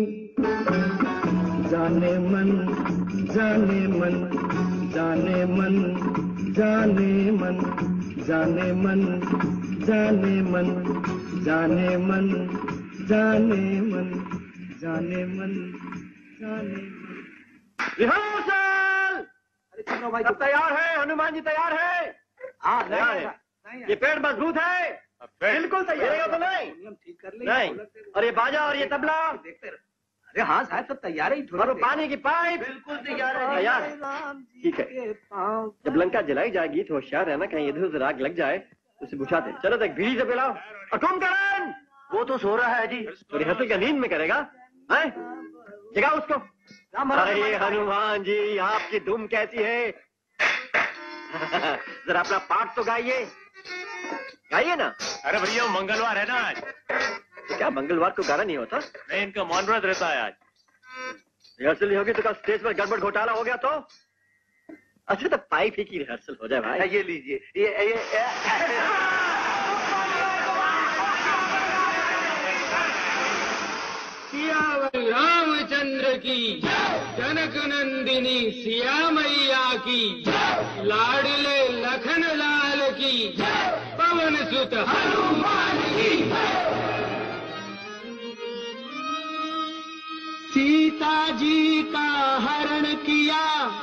जाने मन जाने मन जाने मन जाने मन जाने मन जाने मन जाने मन जाने मन जाने मन जाने मन। रिहर्सल। सब तैयार है? हनुमान जी तैयार है? हाँ तैयार है। ये पेड़ मजबूत है? बिल्कुल तैयार। तो नहीं ठीक कर ले। नहीं। और ये बाजा और ये तबला? अरे हाँ साहब सब तैयार है। और वो पानी की पाइप? बिल्कुल तैयार है। तैयार है। ठीक है। जब लंका जलाई जाएगी तो होशियार रहना, कहीं इधर उधर आग लग जाए उसे बुझा दे। चलो तक बीड़ी से पिलाओ। और कुंभकर्ण वो तो सो रहा है जी। तो रिहर्सल का नींद में करेगा? हैं? जगाओ उसको। अरे हनुमान जी आपकी धुन कैसी है? जरा अपना पाठ तो गाइए। गाइए ना। अरे भैया मंगलवार है ना आज। क्या मंगलवार को गाना नहीं होता? नहीं, इनका मौन व्रत रहता है आज। रिहर्सल नहीं होगी तो कल स्टेज पर गड़बड़ घोटाला हो गया तो? अच्छा तो पाइप ही की रिहर्सल हो जाए भाई। ये लीजिए, ये ये, ये सियावर रामचंद्र की, जनक नंदिनी सिया मैया की, लाडले लखन लाल की, पवन सुत हनुमान की। सीता जी का हरण किया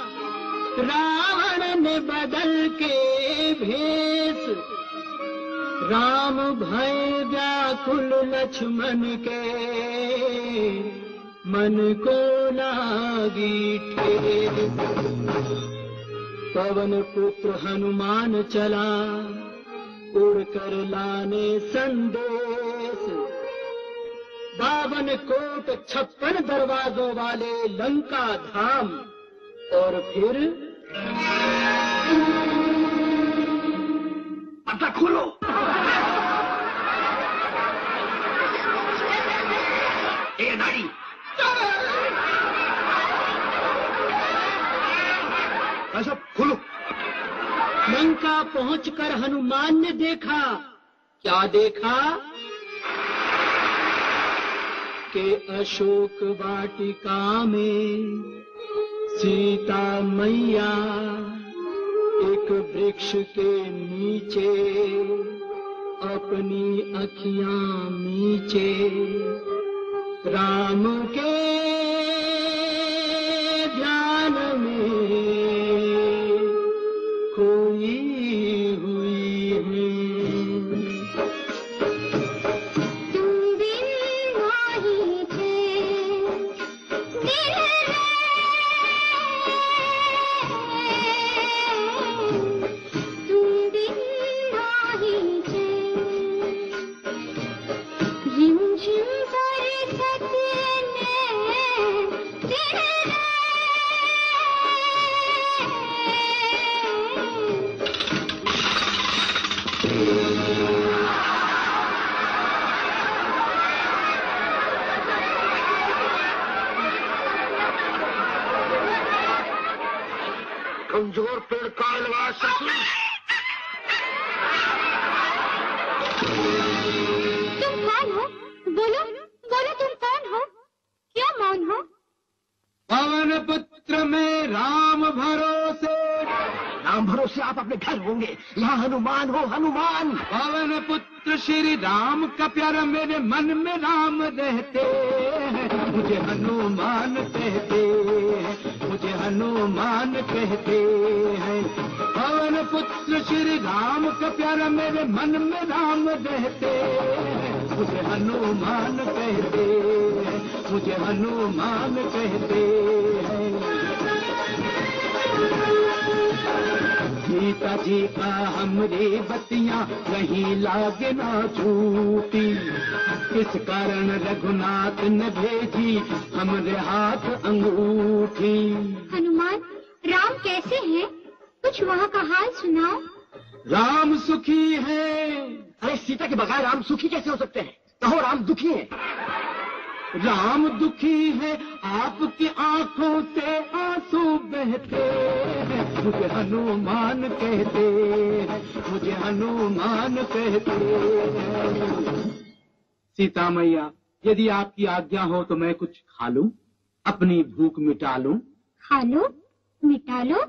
रावण ने बदल के भेष, राम भय व्याकुल लक्ष्मण के, मन को लागी ठेस। पवन पुत्र हनुमान चला, उड़ कर लाने संदेश। बावन कोट छप्पन दरवाजों वाले लंका धाम, और फिर पर्दा खोलो। ए नारी, ऐसा खोलो। लंका पहुंचकर हनुमान ने देखा, क्या देखा कि अशोक वाटिका में सीता मैया एक वृक्ष के नीचे अपनी अखियां मीचे, राम के ध्यान में खोई हुई है। तुम बिन नहीं थे दिल तुम बिन नहीं थे, रिमझिम बरसत ने दिल कमजोर पेड़ का लगा सकूं। तुम कौन हो? बोलो बोलो, तुम कौन हो? क्यों मौन हो? पवन पुत्र में राम भरोसे, राम भरोसे आप अपने घर होंगे, यहाँ हनुमान हो हनुमान। पवन पुत्र श्री राम का प्यारा, मेरे मन में राम रहते हैं, मुझे हनुमान कहते हैं, मुझे हनुमान कहते हैं। पवन पुत्र श्री राम का प्यारा, मेरे मन में राम रहते हैं, मुझे हनुमान कहते हैं, मुझे हनुमान कहते हैं। सीता जी का हमरे बतियां कहीं लागे ना छूटी, इस कारण रघुनाथ ने भेजी हमरे हाथ अंगूठी। हनुमान, राम कैसे हैं? कुछ वहाँ का हाल सुनाओ। राम सुखी है। अरे सीता के बगैर राम सुखी कैसे हो सकते हैं? कहो राम दुखी है। राम दुखी है, आपकी आंखों से आंसू बहते हैं, मुझे हनुमान कहते हैं, मुझे हनुमान कहते हैं। सीता मैया, यदि आपकी आज्ञा हो तो मैं कुछ खा लूं, अपनी भूख मिटा लूं। खा लो, मिटा लो।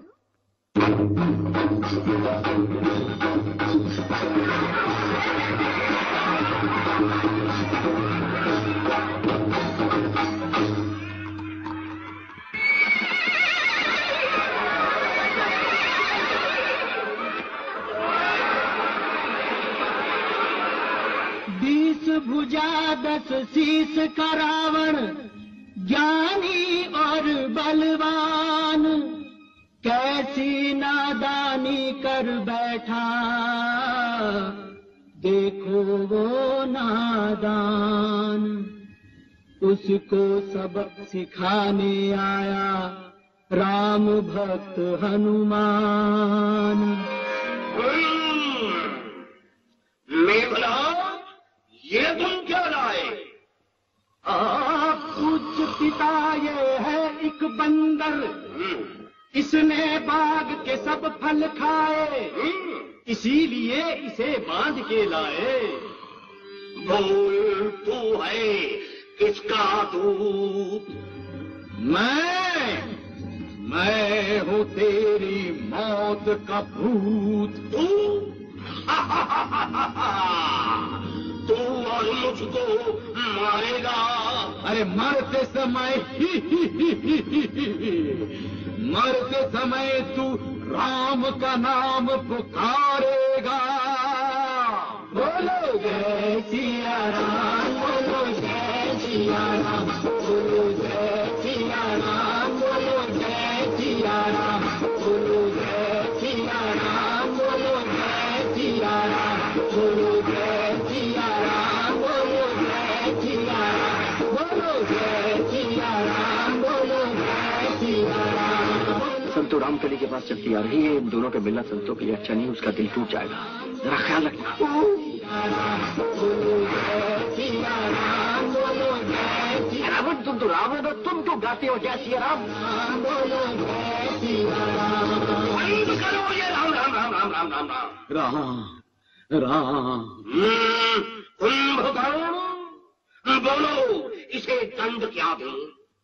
बीस भुजा दस शीस का रावण, ज्ञानी और बलवान, कैसी नादानी कर बैठा, देखो वो नादान, उसको सबक सिखाने आया राम भक्त हनुमान। मेघना, ये तुम क्या लाए? कुछ पिता ये है एक बंदर, इसने बाग के सब फल खाए, इसीलिए इसे बांध के लाए। बोल तू है किसका दूत? मैं मैं हूँ तेरी मौत का भूत। तू तू और मुझको मारेगा? अरे मरते समय ही ही ही ही ही ही ही। मरते समय तू राम का नाम पुकारेगा। बोलो जय सिया राम, बोलो जय सिया राम, बोलो जय सिया राम, बोलो जय सिया राम, बोलो जय सिया राम, बोलो जय सिया राम, बोलो जय सिया राम, बोलो जय सिया राम, बोलो जय सिया राम, बोलो जय सिया राम। संतो रामकली के पास चलती आ रही है। इन दोनों का मिलना संतों के लिए अच्छा नहीं, उसका दिल टूट जाएगा। जरा ख्याल रखना। रावण तुम तो रावण हो, तुम तो गाते हो जय सिया राम। बंद करो ये राम राम राम राम राम राम राम राम राम। कुंभकर्ण बोलो, इसे दंड क्या दें?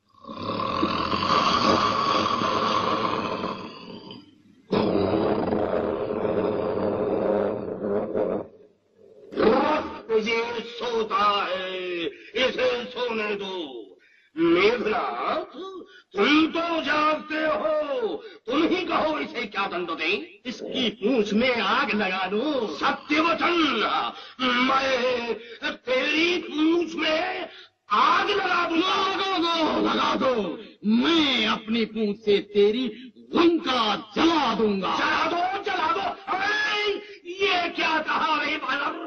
ये सोता है, इसे सोने दो। मेघनाथ, तुम तो जागते हो, तुम ही कहो इसे क्या दंड दें? इसकी पूंछ में आग लगा दो। सत्य वचन, मैं तेरी पूंछ में आग लगा दूंगा। लगा दो, लगा दो। मैं अपनी पूंछ से तेरी लंका जला दूंगा। जला दो, जला दो। अरे ये क्या कहा रे बालक?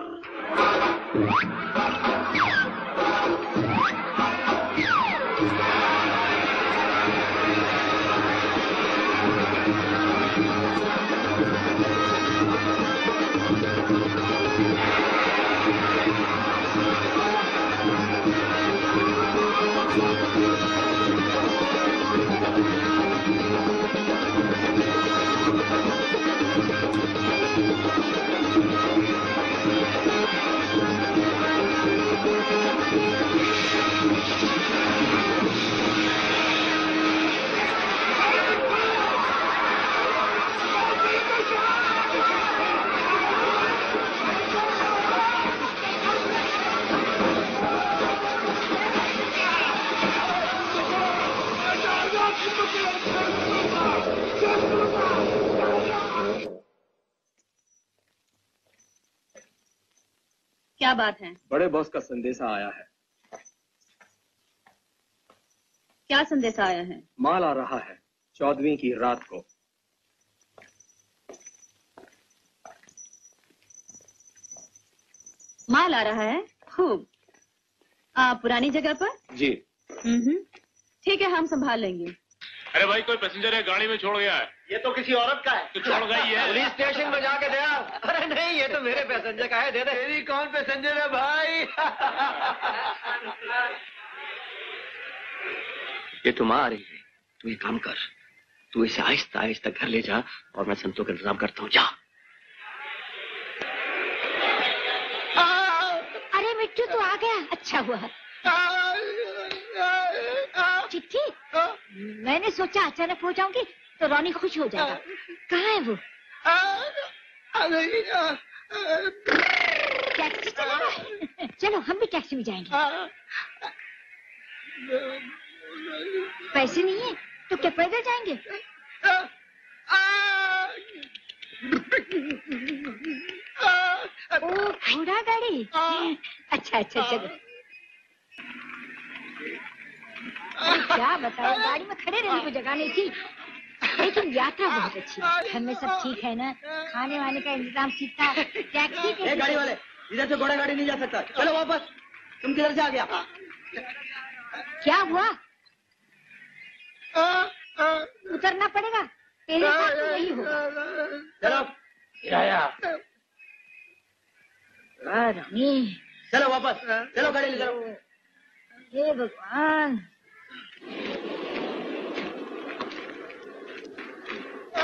क्या बात है? बड़े बॉस का संदेशा आया है। क्या संदेशा आया है? माल आ रहा है चौदहवीं की रात को। माल आ रहा है? खूब। आ, पुरानी जगह पर? जी। हम्म, ठीक है, हम संभाल लेंगे। अरे भाई, कोई पैसेंजर है गाड़ी में छोड़ गया है। ये तो किसी औरत का है। तो छोड़ गई है। पुलिस स्टेशन में जाके दे आ। अरे नहीं, ये तो मेरे पैसेंजर का है, दे दे। तेरी कौन पैसेंजर है भाई? ये तुम आ रही है, तू ये काम कर, तू इसे आहिस्ता आहिस्ता घर ले जा और मैं संतों का इंतजाम करता हूँ। जा। अरे मिट्टू तो आ गया, अच्छा हुआ। चिट्ठी? मैंने सोचा अचानक हो जाऊंगी तो रॉनी खुश हो जाएगा। कहाँ है वो? टैक्सी चलेगा? चलो हम भी टैक्सी में जाएंगे। पैसे नहीं है तो क्या पैदल जाएंगे? ओ घोड़ा गाड़ी। अच्छा अच्छा चलो। क्या बताओ, गाड़ी में खड़े रहने को जगह नहीं थी, लेकिन यात्रा बहुत अच्छी। घर में सब ठीक है ना? खाने वाने का इंतजाम ठीक था? टैक्सी के गाड़ी वाले, इधर से घोड़ा गाड़ी नहीं जा सकता, चलो वापस। तुम किधर से आ गया? क्या हुआ? उतरना पड़ेगा, तेरे साथ तो वही होगा। चलो किराया। रानी चलो वापस, चलो गाड़ी ले चलो। हे भगवान।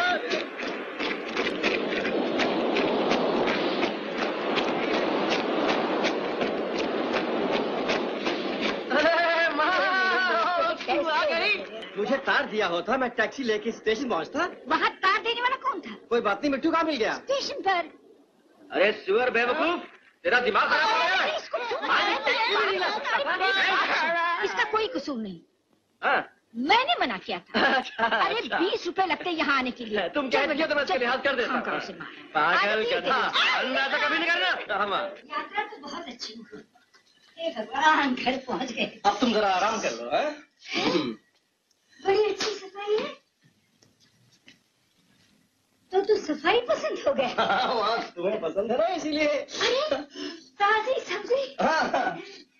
मुझे तार दिया होता मैं टैक्सी लेके स्टेशन पहुंचता। वहाँ तार देने वाला कौन था? कोई बात नहीं, मिट्टू कहाँ मिल गया? स्टेशन पर। अरे सुअर बेवकूफ, तेरा दिमाग खराब हो गया है। इसका कोई कसूर नहीं। हाँ? मैंने मना किया था। अच्छा, अरे अच्छा। बीस रुपए लगते यहाँ आने के लिए। तुम कह दिया तो मैं इसका लिहाज कर देता। पागल गधा, अंदाजा कभी नहीं करना। यात्रा तो बहुत अच्छी हुई। हे भगवान, घर पहुँच गए। अब तुम जरा आराम कर लो। है? बड़ी अच्छी सफाई है। तो तू सफाई पसंद हो गया? हाँ, वहाँ तुम्हें पसंद है ना, इसीलिए। अरे ताजी सब्जी। हाँ।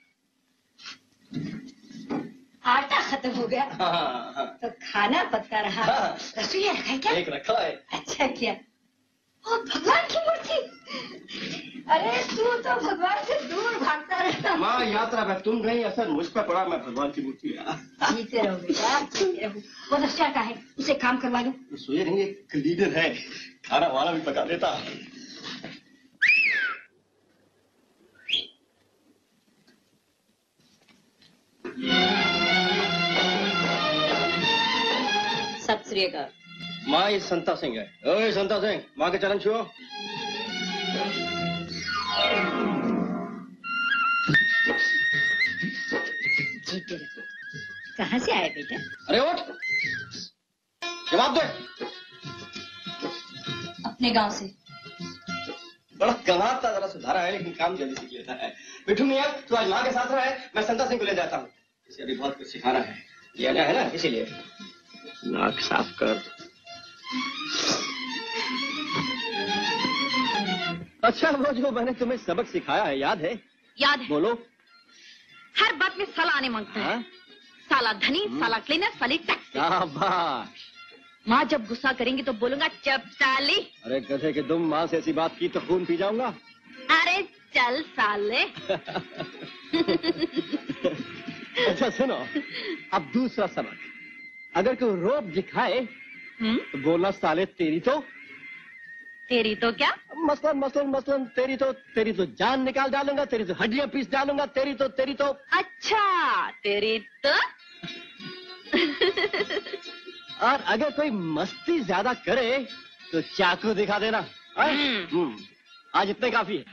आटा खत्म हो गया। हाँ, हाँ। तो खाना पकता रहा। हाँ। रसोईया रखा है क्या? एक रखा है। अच्छा किया। और भगवान की मूर्ति। अरे तू तो भगवान से दूर भागता रहता। माँ यात्रा में तुम गई, असर मुझ पर पड़ा, मैं भगवान की मूर्ति। जीते रहो बेटा, जीते रहो। वो दफ्तर का है, उसे काम करवा दो। सोए नहीं, एक लीडर है, खाना वाला भी पका देता। सत श्री अकाल। माँ ये संता सिंह है। ओए संता सिंह, माँ के चरण छुओ। जीते रहो। कहाँ से आए बेटा? अरे उठ, जवाब दे। अपने गांव से। बड़ा कमाता, जरा सुधारा है लेकिन काम जल्दी सीख लेता है। मिठू मियाँ, तू आज माँ के साथ रहा है, मैं संता सिंह को ले जाता हूँ। इसे अभी बहुत कुछ सिखाना है, ये है ना, इसीलिए। नाक साफ कर। अच्छा, वो जो मैंने तुम्हें सबक सिखाया है याद है? याद है। बोलो। हर बात में साला आने मांगता है। साला धनी, साला क्लीनर, साली टैक्सी। शाबाश। माँ जब गुस्सा करेंगी तो बोलूंगा चप चाली। अरे गधे के तुम, माँ से ऐसी बात की तो खून पी जाऊंगा। अरे चल साले। अच्छा सुनो, अब दूसरा सबक। अगर कोई रोब दिखाए तो बोलना साले तेरी तो तेरी तो क्या? मसलन मसलन मसलन तेरी तो तेरी तो जान निकाल डालूंगा, तेरी तो हड्डियां पीस डालूंगा, तेरी तो तेरी तो अच्छा तेरी तो। और अगर कोई मस्ती ज्यादा करे तो चाकू दिखा देना। हम्म, आज इतने काफी है।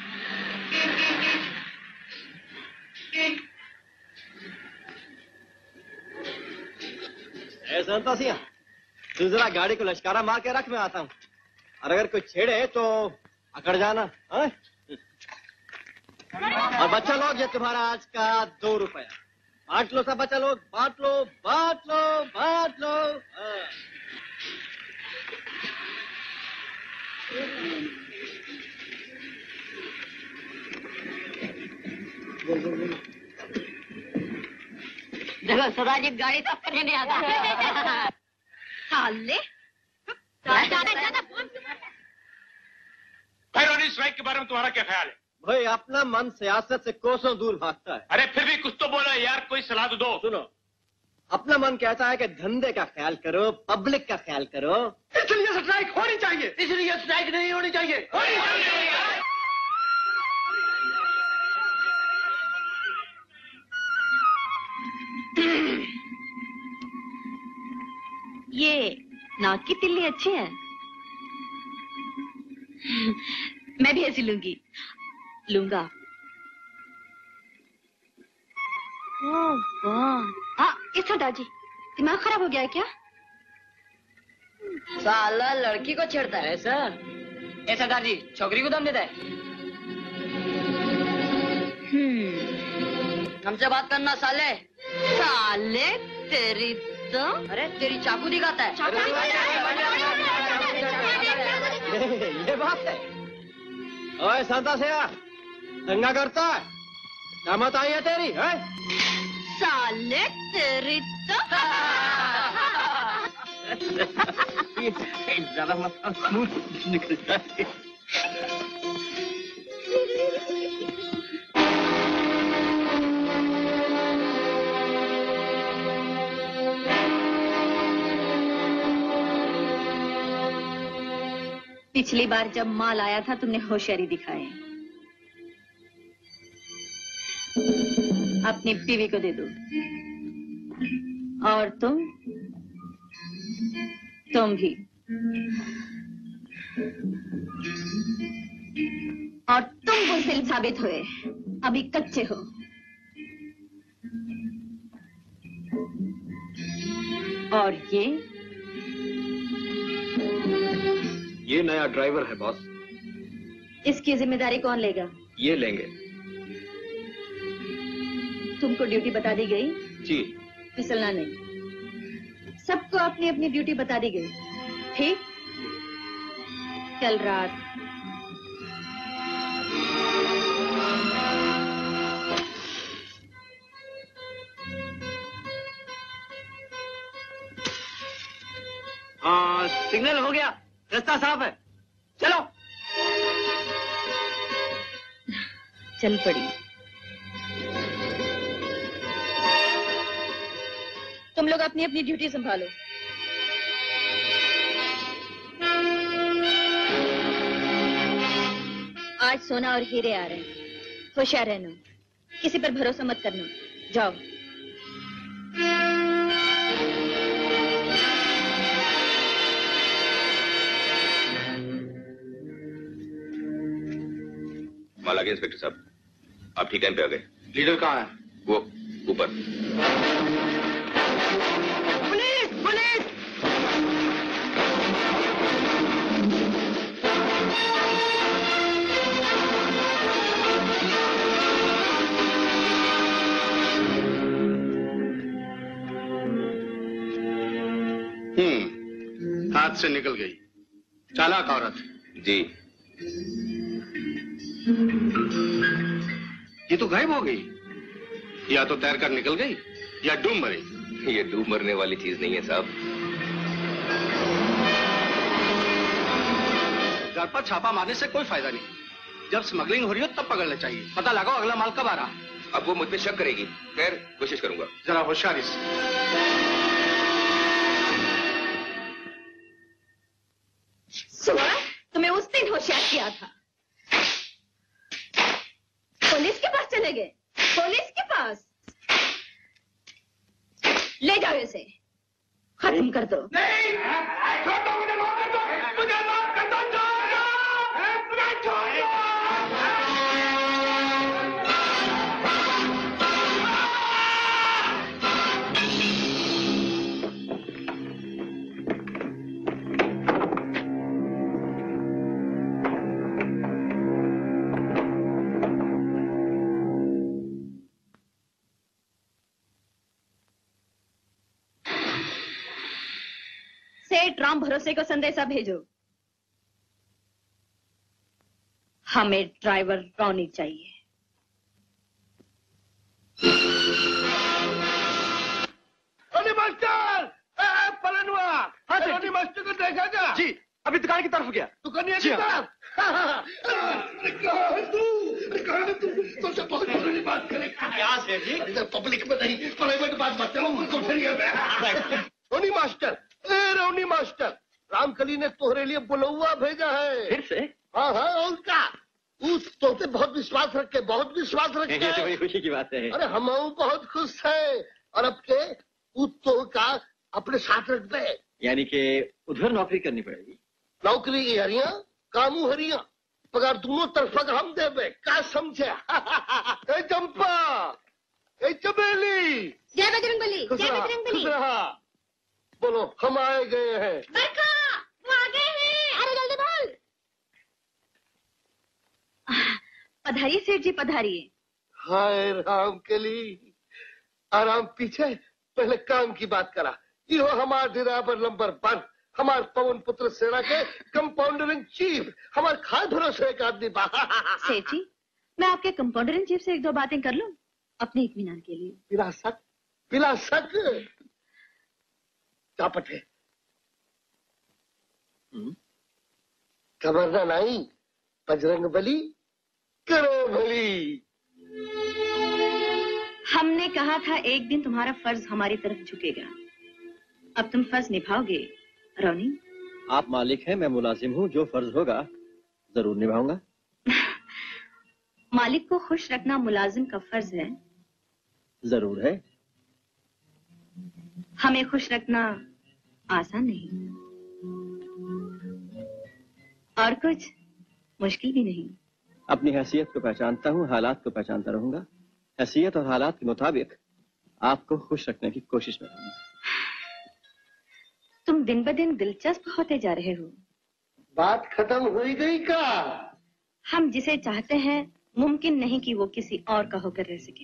ए संता सिंह, तू जरा गाड़ी को लश्कारा मार के रख, मैं आता हूँ। और अगर कोई छेड़े तो अकड़ जाना। है? और बच्चा लोग, ये तुम्हारा आज का दो रुपया। बांट लो सब बच्चा लोग, बांट लो बांट लो बांट लो। हाँ। देखो सदाजी गाड़ी तो करने नहीं आता। साले भाई स्ट्राइक के बारे में तुम्हारा क्या ख्याल है? भाई अपना मन सियासत से कोसों दूर भागता है। अरे फिर भी कुछ तो बोलो यार, कोई सलाह तो दो। सुनो, अपना मन कहता है कि धंधे का ख्याल करो, पब्लिक का ख्याल करो, इसलिए स्ट्राइक होनी चाहिए। इसलिए स्ट्राइक नहीं होनी चाहिए। होनी चाहिए। ये नाक की तिल्ली अच्छी है। मैं भी ऐसी लूंगी, लूंगा। ओह वाह। हाँ, ये सरदार जी, दिमाग खराब हो गया है क्या? साला लड़की को छेड़ता है ऐसा? ए सरदार जी, छोकरी को दम देता है। हम्म, हमसे बात करना साले। साले तेरी तो। अरे तेरी चाकू दिखाता है। चाकू ये, ये बात है। ओए संता सिंह, दंगा करता है, शामत आई है तेरी है? साले तेरी तो। ज्यादा मत मुंह निकल जाए। पिछली बार जब माल आया था तुमने होशियारी दिखाई। अपनी बीवी को दे दो। और तुम तुम भी। और तुम बुज़दिल साबित हुए, अभी कच्चे हो। और ये ये नया ड्राइवर है बॉस। इसकी जिम्मेदारी कौन लेगा? ये लेंगे। तुमको ड्यूटी बता दी गई? जी। फिसलना नहीं। सबको अपनी अपनी ड्यूटी बता दी गई। ठीक? कल रात हाँ, सिग्नल हो गया, रास्ता साफ है, चलो। चल पड़ी। तुम लोग अपनी अपनी ड्यूटी संभालो। आज सोना और हीरे आ रहे हैं, होशियार रहना, किसी पर भरोसा मत करना। जाओ। माल आ गया इंस्पेक्टर साहब, आप ठीक टाइम पे आ गए। लीडर कहाँ है? वो ऊपर। Police, police! हम्म, हाथ से निकल गई। चालाक औरत। जी। ये तो गायब हो गई। या तो तैर कर निकल गई या डूब मरी। ये डूब मरने वाली चीज नहीं है साहब। घर पर छापा मारने से कोई फायदा नहीं। जब स्मगलिंग हो रही हो तब पकड़ना चाहिए। पता लगाओ अगला माल कब आ रहा। अब वो मुझ पे शक करेगी। खैर कोशिश करूंगा। जरा होशियारी से। सुना? तुम्हें उस दिन होशियार किया था। पुलिस के पास चले गए। पुलिस के पास ले जाओ इसे, खत्म कर दो। नहीं, छोड़ दो मुझे, माफ कर दो, मुझे माफ कर दो, छोड़ दो, मुझे छोड़ दो। सेठ राम भरोसे को संदेशा भेजो। हमें ड्राइवर रौनी चाहिए। रोनी मास्टर, पलनवा, रोनी मास्टर को देखा क्या? जी, अभी दुकान की तरफ गया। दुकानिया की तरफ? कहाँ है तू? कहाँ है तू? तुमसे बहुत जरूरी बात करेगा। क्या सेठ जी? पब्लिक में नहीं, प्राइवेट बात बात करो, उनको रोनी मास्टर, ए रोनी मास्टर, रामकली ने तोहरे लिए बुलौआ भेजा है। फिर से? हाँ हाँ, और क्या? उस तो पे बहुत विश्वास रखे, बहुत विश्वास रखे। ये तो बड़ी खुशी की बात है। अरे हम बहुत खुश है। और अब के उस तो का अपने साथ रख दे। यानी कि उधर नौकरी करनी पड़ेगी। नौकरी की हरिया, कामू हरिया, पगार दोनों तरफ का हम देवे। क्या समझे? ए चंपा, ए चमेली, जय बजरंगबली, खुश जय रहा, बजरंगबली। खुश रहा। बोलो, हम आए गए हैं। बरखा, वो आ गए हैं। अरे जल्दी बोल। पधारिए सेठ जी, पधारिए। हाय राम कली, आराम पीछे, पहले काम की बात करा। यो हमार ड्राइवर नंबर वन, हमार पवन पुत्र सेना के कंपाउंडर इन चीफ, हमार खास भरोसे एक आदमी बा। सेठ जी, मैं आपके कंपाउंडर इन चीफ से एक दो बातें कर लूं अपने इत्मीनान के लिए। बिला शक, बिला शक। चापट है। खबरना नहीं, बजरंग बली करो भली। हमने कहा था एक दिन तुम्हारा फर्ज हमारी तरफ झुकेगा। अब तुम फर्ज निभाओगे रौनी? आप मालिक हैं, मैं मुलाजिम हूँ, जो फर्ज होगा जरूर निभाऊंगा। मालिक को खुश रखना मुलाजिम का फर्ज है। जरूर है। हमें खुश रखना आसान नहीं और कुछ मुश्किल भी नहीं। अपनी हैसियत को पहचानता हूँ, हालात को पहचानता रहूंगा। हैसियत और हालात के मुताबिक आपको खुश रखने की कोशिश में रहूंगा। तुम दिन ब दिन दिलचस्प होते जा रहे हो। बात खत्म हो ही गई का? हम जिसे चाहते हैं मुमकिन नहीं कि वो किसी और का होकर रह सके।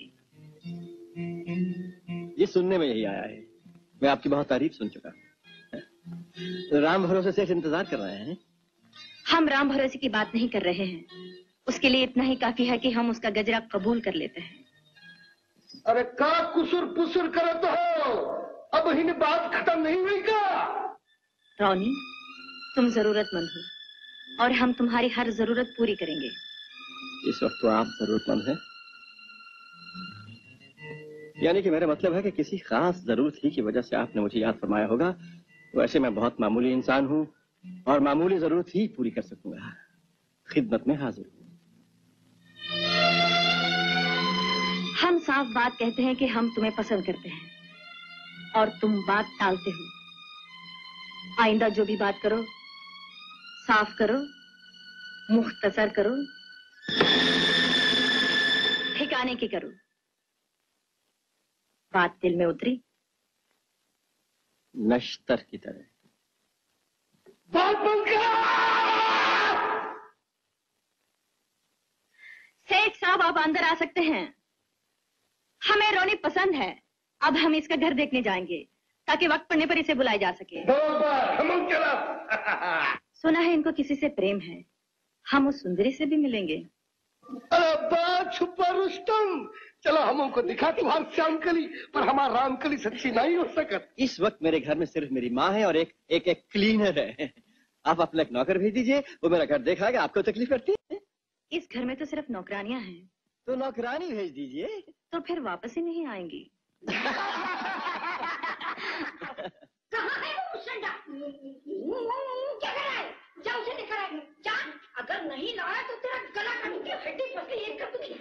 ये सुनने में यही आया है। मैं आपकी बहुत तारीफ सुन चुका। राम भरोसे से इंतजार कर रहे हैं। हम राम भरोसे की बात नहीं कर रहे हैं। उसके लिए इतना ही काफी है कि हम उसका गजरा कबूल कर लेते हैं। अरे का कुसुर पुसुर करत हो, अब ही बात खत्म नहीं हुई का? रॉनी, तुम जरूरतमंद हो और हम तुम्हारी हर जरूरत पूरी करेंगे। इस वक्त तो आप जरूरतमंद हैं। यानी कि मेरा मतलब है कि किसी खास जरूरत ही की वजह से आपने मुझे याद फरमाया होगा। वैसे मैं बहुत मामूली इंसान हूँ और मामूली जरूरत ही पूरी कर सकूंगा। खिदमत में हाजिर हूँ। हम साफ बात कहते हैं कि हम तुम्हें पसंद करते हैं और तुम बात टालते हो। आइंदा जो भी बात करो साफ करो, मुख्तसर करो, ठिकाने की करो। बात दिल में उतरी? नश्तर की तरह। बात बंद कर। सेठ साहब, आप अंदर आ सकते हैं। हमें रोनी पसंद है। अब हम इसका घर देखने जाएंगे ताकि वक्त पड़ने पर इसे बुलाया जा सके। हम चला। सुना है इनको किसी से प्रेम है। हम उस सुंदरी से भी मिलेंगे। अरे बात छुपा रुस्तम, चलो हमको दिखा तुम्हार श्यामकली, पर हमारा रामकली सच्ची नहीं हो सकत। इस वक्त मेरे घर में सिर्फ मेरी माँ है और एक एक एक क्लीनर है। आप अपना एक नौकर भेज दीजिए, वो मेरा घर देखाएगा। आपको तकलीफ पड़ती है? इस घर में तो सिर्फ नौकरानियां हैं। तो नौकरानी भेज दीजिए। तो फिर वापस ही नहीं आएंगी। कहाँ है वो मुसंडा? क्या कर रहा है? जा उसे लेकर आ। जा, अगर नहीं लाया तो तेरा गला काटूंगी, हड्डी पसली एक कर दूंगी।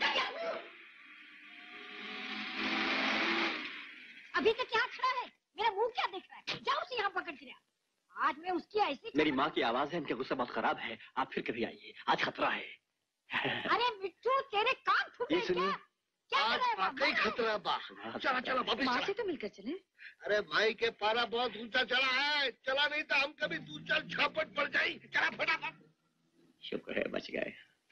अभी तक क्या खड़ा है? मेरा मुंह क्या देख रहा है? जा उसे यहाँ पकड़ के लाया। आज मैं उसकी ऐसी। मेरी माँ की आवाज है, इनका गुस्सा बहुत खराब है। आप फिर कभी आइए, आज खतरा है। अरे मिट्टू, तेरे कान फूटे क्या? क्या कर रहा है? वाकई खतरा बा। चला चला वापिस माँ चला। से तो मिलकर चले। अरे भाई के पारा बहुत ऊंचा चला है, चला नहीं तो हम कभी तू चल झापट पड़ जाई। चला फटाफट। शुक्र है बच गए।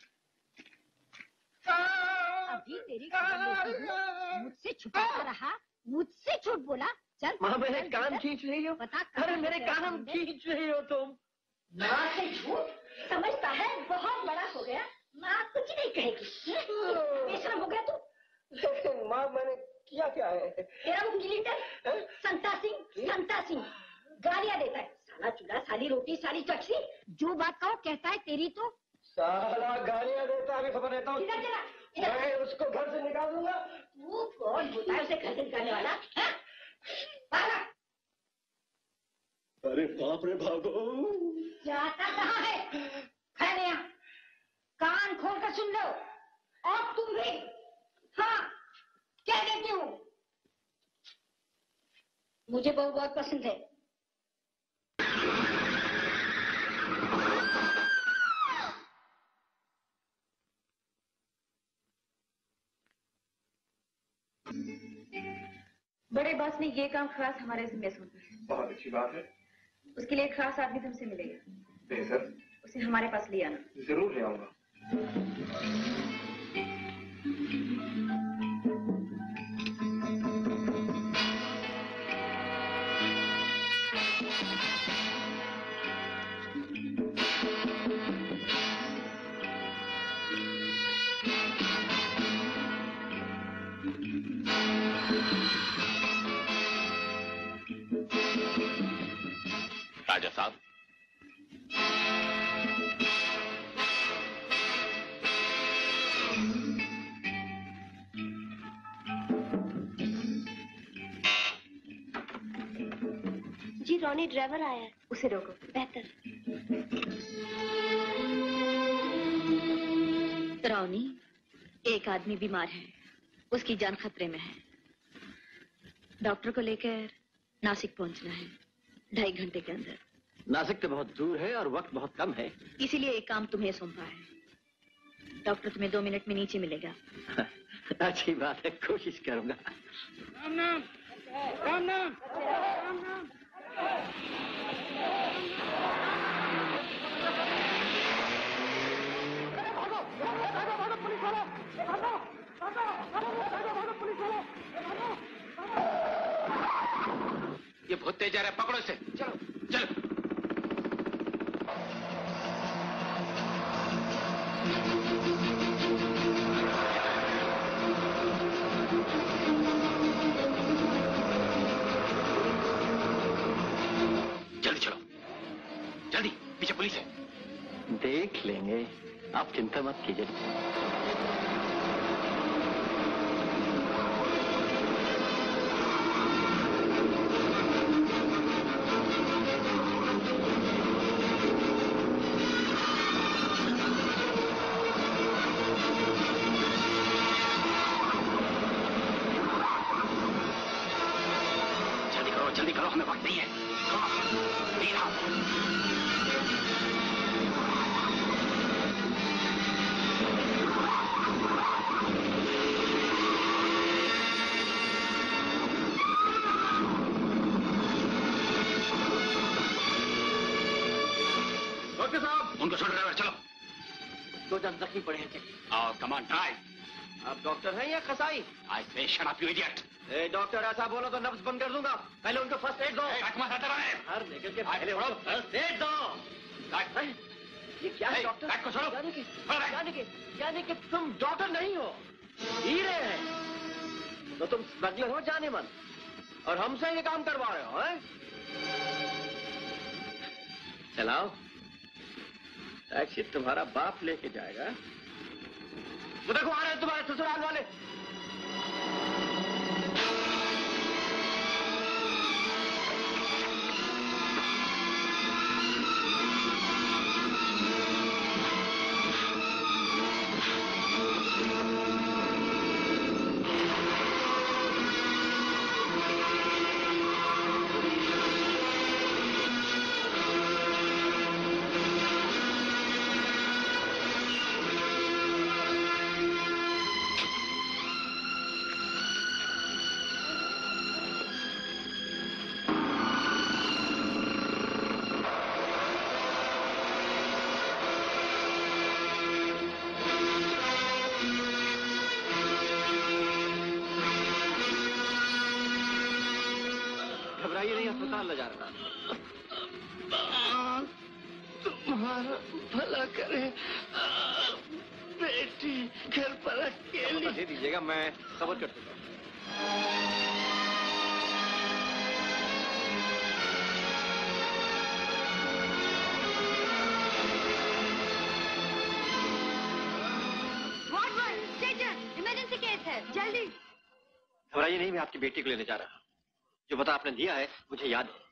अभी तेरी खबर लेती हूँ। मुझसे छुपाता रहा, मुझसे झूठ बोला। चल माँ, मेरे कान खींच रही हो। बता। अरे मेरे कान खींच रही हो तुम। माँ से झूठ समझता है, बहुत बड़ा हो गया। माँ कुछ नहीं कहेगी। बेशरम हो गया तू। माँ, मैंने किया क्या है? तेरा वो लीडर संता सिंह, संता सिंह गालियाँ देता है। साला चूल्हा, साली रोटी, साली चटनी, जो बात कहो कहता है तेरी तो। साला गालियाँ देता है। खबर देता हूँ। इधर चला। मैं उसको घर से निकाल दूंगा। तू कौन होता है उसे घर से निकालने वाला? भागा। अरे बाप रे, भागो। जाता कहाँ है? खड़े यहाँ, कान खोल कर सुन लो। और तुम भी। हाँ, क्या कहती हूँ? मुझे बहू बहुत पसंद है। बड़े बॉस ने ये काम खास हमारे जिम्मे सौंपा है। बहुत अच्छी बात है। उसके लिए एक खास आदमी तुमसे मिलेगा। बेहतर। उसे हमारे पास ले आना। जरूर ले आऊंगा। राजा साहब, जी, रॉनी ड्राइवर आया है। उसे रोको। बेहतर। रावनी, एक आदमी बीमार है, उसकी जान खतरे में है। डॉक्टर को लेकर नासिक पहुंचना है ढाई घंटे के अंदर। नासिक तो बहुत दूर है और वक्त बहुत कम है। इसीलिए एक काम तुम्हें सौंपा है। डॉक्टर तुम्हें दो मिनट में नीचे मिलेगा। अच्छी बात है, कोशिश करूंगा। राम नाम, राम नाम, राम नाम। ये बहुत तेज जा रहा है, पकड़ो इसे। चलो चलो। जल्दी चलो, जल्दी, पीछे पुलिस है। देख लेंगे, आप चिंता मत कीजिए। जल्दी करो, हमें वक्त नहीं है। नहीं आओ। डॉक्टर साहब, उनको छोड़ो ड्राइवर, चलो। दो जन जख्मी पड़े हैं। आओ, कमान ड्राइव। आप डॉक्टर हैं या कसाई? I say shut up you idiot. ए डॉक्टर, ऐसा बोलो तो नब्ज बंद कर दूंगा। पहले उनको फर्स्ट एड दो। हर निकल के पहले उनको फर्स्ट एड दो। ये क्या है डॉक्टर? को छोड़ो। यानी कि यानी कि यानी कि तुम डॉक्टर नहीं हो, हीरे हैं। तो तुम स्मगलर हो जाने मन, और हमसे ये काम करवा रहे हो, हैं? चलाओ, टैक्सी तुम्हारा बाप लेके जाएगा। वो देखो आ रहे हैं तुम्हारे ससुराल वाले। तुम्हारा भला करे बेटी घर पर अकेली। दे दीजिएगा, मैं सबर कर सकता हूँ। इमरजेंसी केस है, जल्दी। घबराइए नहीं, मैं आपकी बेटी को लेने जा रहा हूँ। जो पता आपने दिया है मुझे याद है।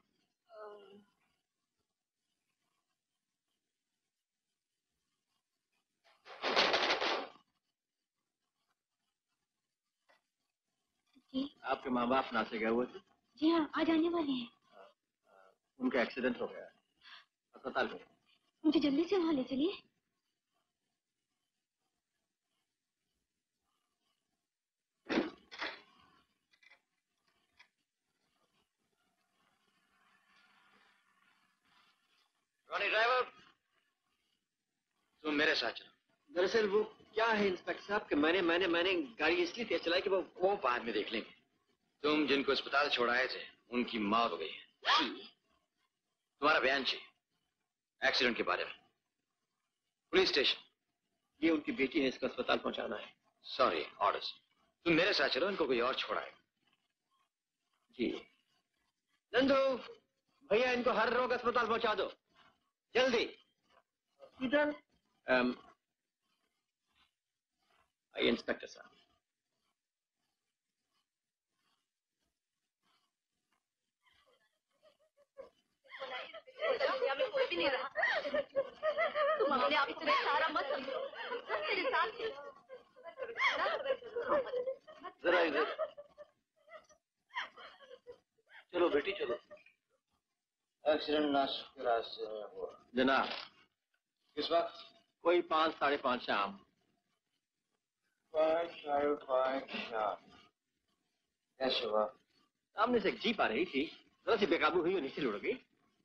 जी? आपके माँ बाप नासिक गए हुए थे? जी हाँ, आज आने वाले हैं। उनका एक्सीडेंट हो गया, अस्पताल में। मुझे जल्दी से वहाँ ले चलिए। रॉनी ड्राइवर, तुम मेरे साथ चलो। दरअसल वो क्या है इंस्पेक्टर साहब कि मैंने मैंने मैंने गाड़ी इसलिए तेज चलाई कि वो वो बाद में देख लेंगे। तुम जिनको अस्पताल छोड़ाए थे उनकी मौत हो गई है। तुम्हारा बयान चाहिए एक्सीडेंट के बारे में। Police station. ये उनकी बेटी है, इसको अस्पताल पहुंचाना है। Sorry, orders. तुम मेरे साथ चलो, इनको कोई और छोड़ाए। जी नंदू भैया, इनको हर रोग अस्पताल पहुंचा दो जल्दी। इधर आइए इंस्पेक्टर साहब। कोई भी नहीं रहा। अपने आप को बेसहारा मत समझो, मेरे साथ चलो। जरा इधर चलो बेटी चलो। एक्सीडेंट नासिक के रास्ते में हुआ जनाब। किस वक्त? कोई पाँच साढ़े पाँच शाम। पाँच साढ़े पाँच शाम। कैसे हुआ? सामने से एक जीप आ रही थी, जरा सी बेकाबू हुई और नीचे लुढ़क गई।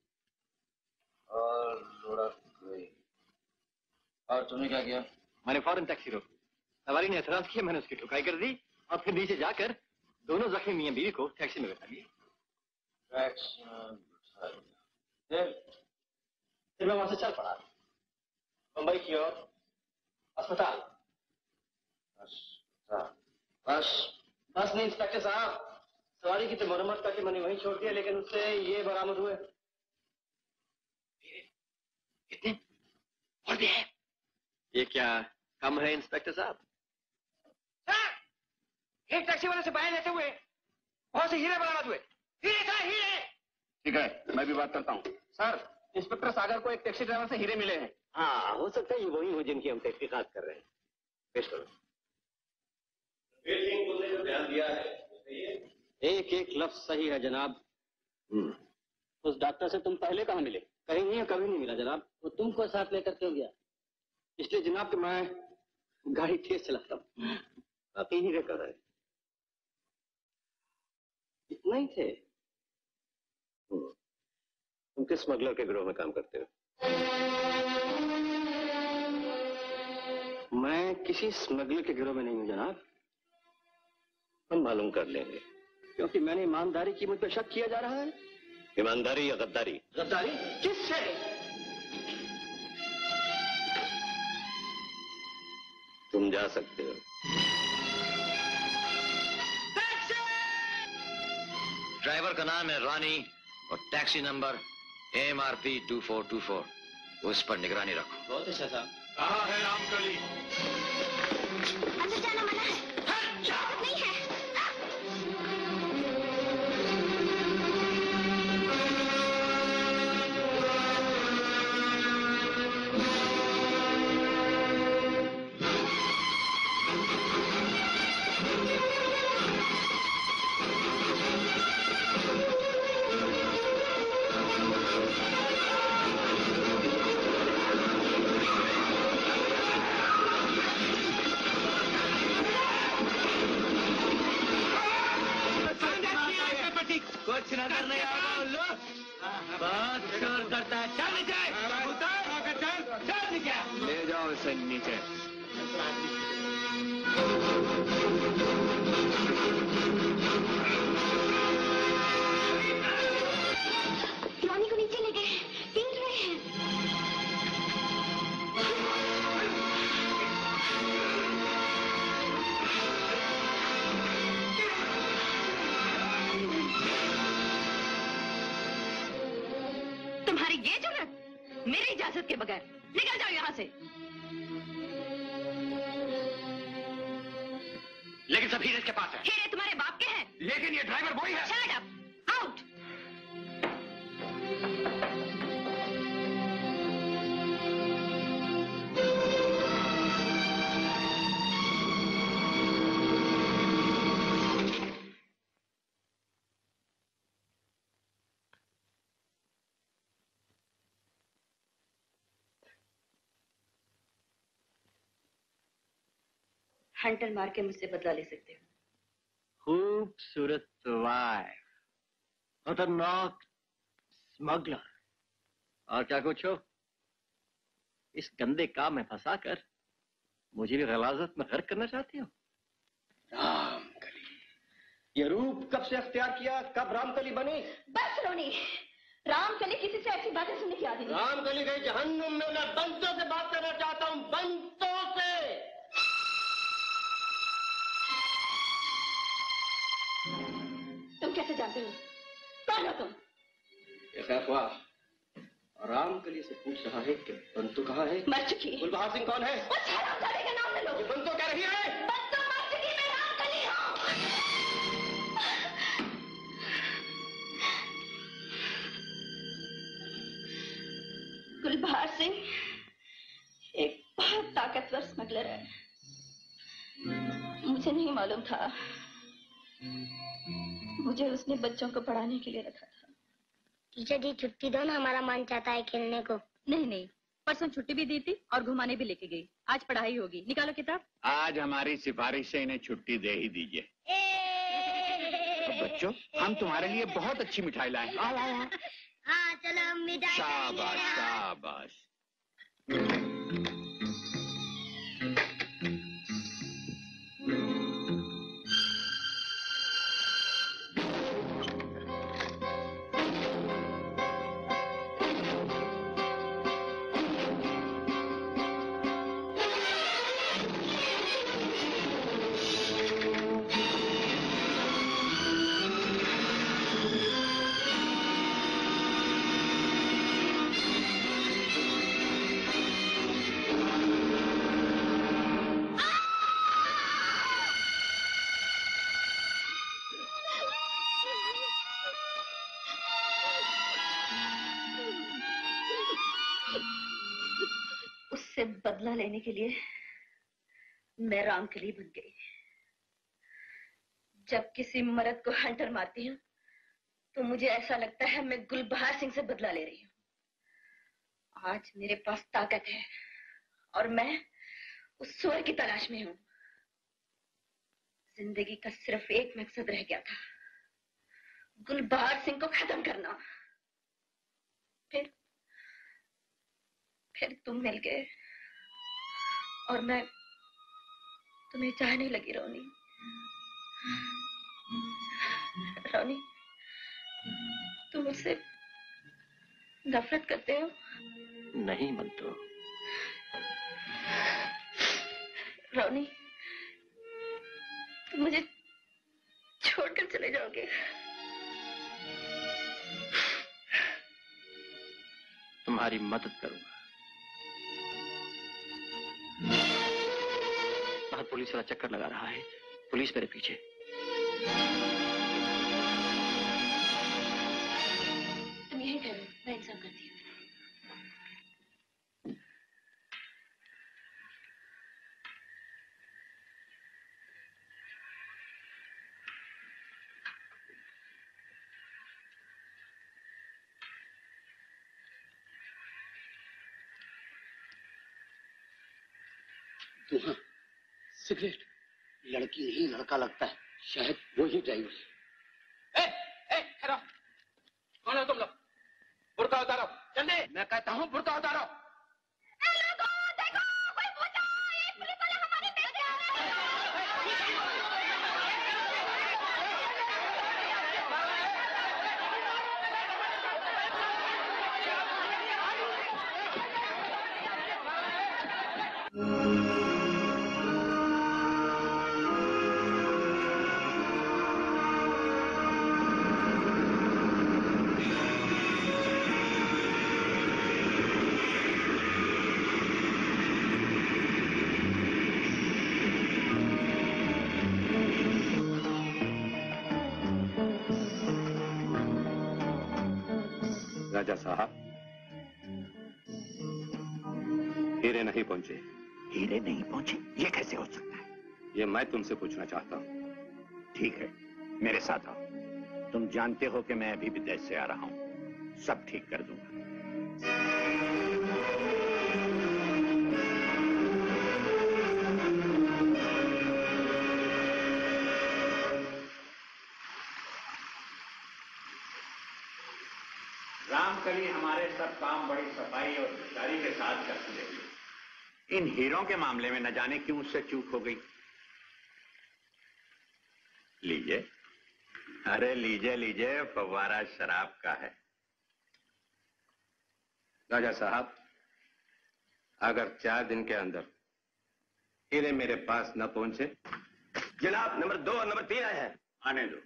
और लुढ़क गई। और तुमने क्या किया? मैंने फौरन टैक्सी रोकी। सवारी ने एतराज किया, मैंने उसकी ठुकाई कर दी और फिर नीचे जाकर दोनों जख्मी मियां बीवी को टैक्सी में बैठा लिया। टैक्सी में बैठा लिया। फिर फिर मैं वहां से चल पड़ा मुंबई की ओर, अस्पताल। अस्पताल? बस बस नहीं इंस्पेक्टर साहब, सवारी की तो मरम्मत करके मैंने वहीं छोड़ दिया, लेकिन उससे ये बरामद हुए। कितने? और भी है। ये क्या कम है इंस्पेक्टर साहब? एक टैक्सी वाले से बयान लेते हुए बहुत से हीरे बरामद हुए। हीरे था हीरे। ठीक है, मैं भी बात करता हूँ। सर, इंस्पेक्टर सागर को एक टैक्सी ड्राइवर से हीरे मिले हैं। हाँ, हो सकता है ये वही हो जिनकी हम तहकीकात कर रहे हैं। पेश करो। ने जो बयान दिया है एक एक लफ्ज सही है जनाब। उस डॉक्टर से तुम पहले कहाँ मिले? कहीं नहीं, कभी नहीं मिला जनाब। वो तुमको साथ लेकर क्यों गया? इसलिए जनाब कि मैं गाड़ी तेज चलाता हूँ। बाकी हीरे कर रहे इतना ही थे। तुम किस स्मगलर के गिरोह में काम करते हो? मैं किसी स्मगलर के गिरोह में नहीं हूं जनाब। हम मालूम कर लेंगे, क्योंकि मैंने ईमानदारी की मुझ पर शक किया जा रहा है। ईमानदारी या गद्दारी? गद्दारी किससे? तुम जा सकते हो। ड्राइवर का नाम है रानी और taxi number M R P two four two four. उस पर निगरानी रखो। बहुत अच्छा साहब। कहाँ है रामकली? अंदर जाना मना है। इजाजत नहीं है। कुछ नजर नहीं आ रहा उल्लू। बहुत शोर करता है। चल नीचे। चल नीचे। ले जाओ इसे नीचे। रानी को नीचे ले गए, पीट रहे हैं। तुम्हारी ये जुर्रत मेरी इजाजत के बगैर? निकल जाओ यहाँ से। लेकिन सब हीरे इसके पास है। हीरे तुम्हारे बाप के हैं। लेकिन ये ड्राइवर वही है। Shut up, out. हंटर मार के मुझसे बदला ले सकते हो। खूबसूरत वाइफ, खतरनाक स्मगलर, और क्या कुछ हो? इस गंदे काम में फंसाकर मुझे भी गलाजत में गर्क करना चाहती हो? रामकली, ये रूप कब से अख्तियार किया? कब रामकली बनी? बस रोनी, रामकली किसी से ऐसी बातें सुनने की आदत नहीं। रामकली गई जहन्नुम में। मैं बंतों से बात करना चाहता हूँ, बंतों से। तुम कैसे जानते हो? कौन हो तुम? ये फैसला रामकली से पूछ रहा है कि बंतु कहाँ है? मर चुकी। गुलबहार सिंह कौन है? उस हरामजादे का नाम ले लो। ये बंतु कह रही है। बंतु मर चुकी, मैं रामकली हूँ। गुलबहार सिंह, किलर है। मुझे नहीं मालूम था, मुझे उसने बच्चों को पढ़ाने के लिए रखा था। टीचर जी छुट्टी दो ना, हमारा मन चाहता है खेलने को। नहीं नहीं, परसों छुट्टी भी दी थी और घुमाने भी लेके गई। आज पढ़ाई होगी, निकालो किताब। आज हमारी सिफारिश से इन्हें छुट्टी दे ही दीजिए। बच्चों, हम तुम्हारे लिए बहुत अच्छी मिठाई लाए। आओ आओ आओ। हाँ चलो मिठाई। शाबाश शाबाश। बदला लेने के लिए मैं रामकली बन गई। जब किसी मर्द को हंटर मारती हूँ तो मुझे ऐसा लगता है मैं गुलबहार सिंह से बदला ले रही हूँ। आज मेरे पास ताकत है और मैं उस सुअर की तलाश में हूँ। जिंदगी का सिर्फ एक मकसद रह गया था, गुलबहार सिंह को खत्म करना। फिर फिर तुम मिल गए और मैं तुम्हें चाहने लगी। रोनी रोनी, तुम मुझसे नफरत करते हो? नहीं मंटू। रोनी, तुम मुझे छोड़कर चले जाओगे? तुम्हारी मदद करूंगा। बाहर पुलिस वाला चक्कर लगा रहा है, पुलिस मेरे पीछे। तुम यहीं ठहरो, मैं इंतजाम करती हूँ। तो हाँ, सिगरेट। लड़की नहीं लड़का लगता है, शायद वो ही ड्राइवर। ए, ए, खड़ा। कौन हो तुम लोग? बुर्का उतारो जल्दी। मैं कहता हूँ बुर्का उतारो। राजा साहब, हीरे नहीं पहुंचे। हीरे नहीं पहुंचे? ये कैसे हो सकता है? ये मैं तुमसे पूछना चाहता हूँ। ठीक है, मेरे साथ आओ। तुम जानते हो कि मैं अभी विदेश से आ रहा हूं, सब ठीक कर दूंगा। रामकली हमारे सब काम बड़ी सफाई और होशियारी के साथ करती रही है। इन हीरों के मामले में न जाने क्यों उससे चूक हो गई। लीजिए। अरे लीजिए लीजिए, फव्वारा शराब का है। राजा साहब, अगर चार दिन के अंदर हीरे मेरे पास न पहुंचे। जनाब, नंबर दो और नंबर तीन आए हैं। आने दो।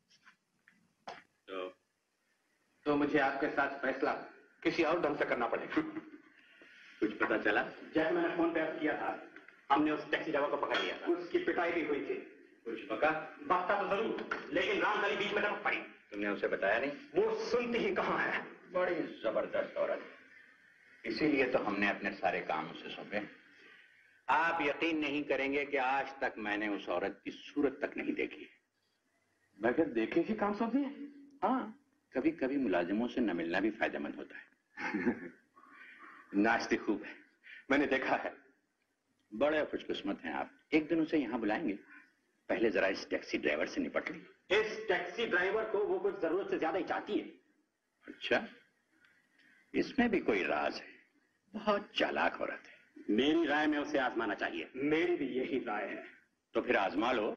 तो तो मुझे आपके साथ फैसला किसी और ढंग से करना पड़ेगा। कुछ पता चला? जब मैंने फोन पे किया था, हमने उस टैक्सी ड्राइवर को पकड़ लिया था। उसकी पिटाई भी हुई थी। कुछ पका? बकता तो जरूर, लेकिन रामकली बीच में टपक पड़ी। तुमने उसे बताया नहीं? वो सुनती ही कहाँ है। बड़ी जबरदस्त औरत, इसीलिए तो हमने अपने सारे काम उसे सौंपे। आप यकीन नहीं करेंगे कि आज तक मैंने उस औरत की सूरत तक नहीं देखी। बगैर देखे ही काम सौंपी है। हाँ, कभी कभी मुलाजिमों से न मिलना भी फायदेमंद होता है। नाचती खूब है, मैंने देखा है। बड़े खुशकिस्मत हैं आप। एक दिन उसे यहाँ बुलाएंगे। पहले जरा इस टैक्सी ड्राइवर से निपट ली। इस टैक्सी ड्राइवर को वो कुछ जरूरत से ज्यादा ही चाहती है। अच्छा, इसमें भी कोई राज है। बहुत चालाक औरत है। मेरी राय में उसे आजमाना चाहिए। मेरी भी यही राय है। तो फिर आजमा लो।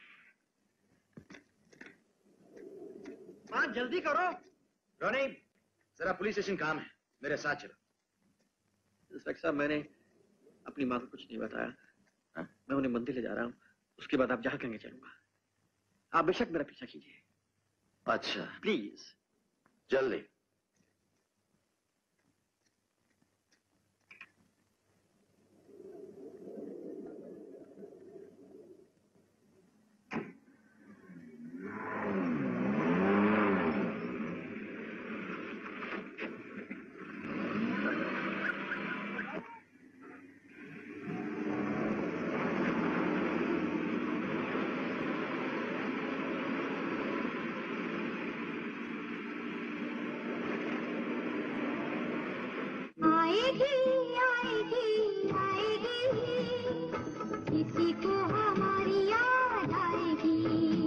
हाँ, जल्दी करो। रोनी, जरा पुलिस स्टेशन काम है, मेरे साथ चलो। इंस्पेक्टर साहब, मैंने अपनी माँ को कुछ नहीं बताया। हा? मैं उन्हें मंदिर ले जा रहा हूँ। उसके बाद आप जहाँ कहेंगे चलूंगा। आप बेशक मेरा पीछा कीजिए। अच्छा, प्लीज। जल्दी। किसी को हमारी याद आएगी,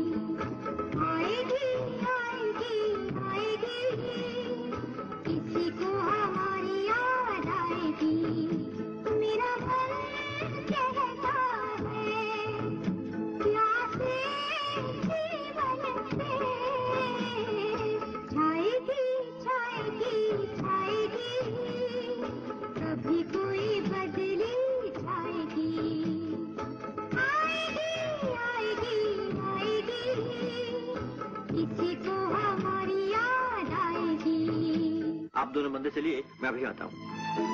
आएगी आएगी आएगी, किसी को हमारी याद आएगी। मेरा मन कहता है प्यासे जीवन से छाएगी छाएगी छाएगी, कभी कोई बदली छाएगी। किसी को हमारी याद आएगी। आप दोनों मंदिर चलिए, मैं अभी आता हूँ।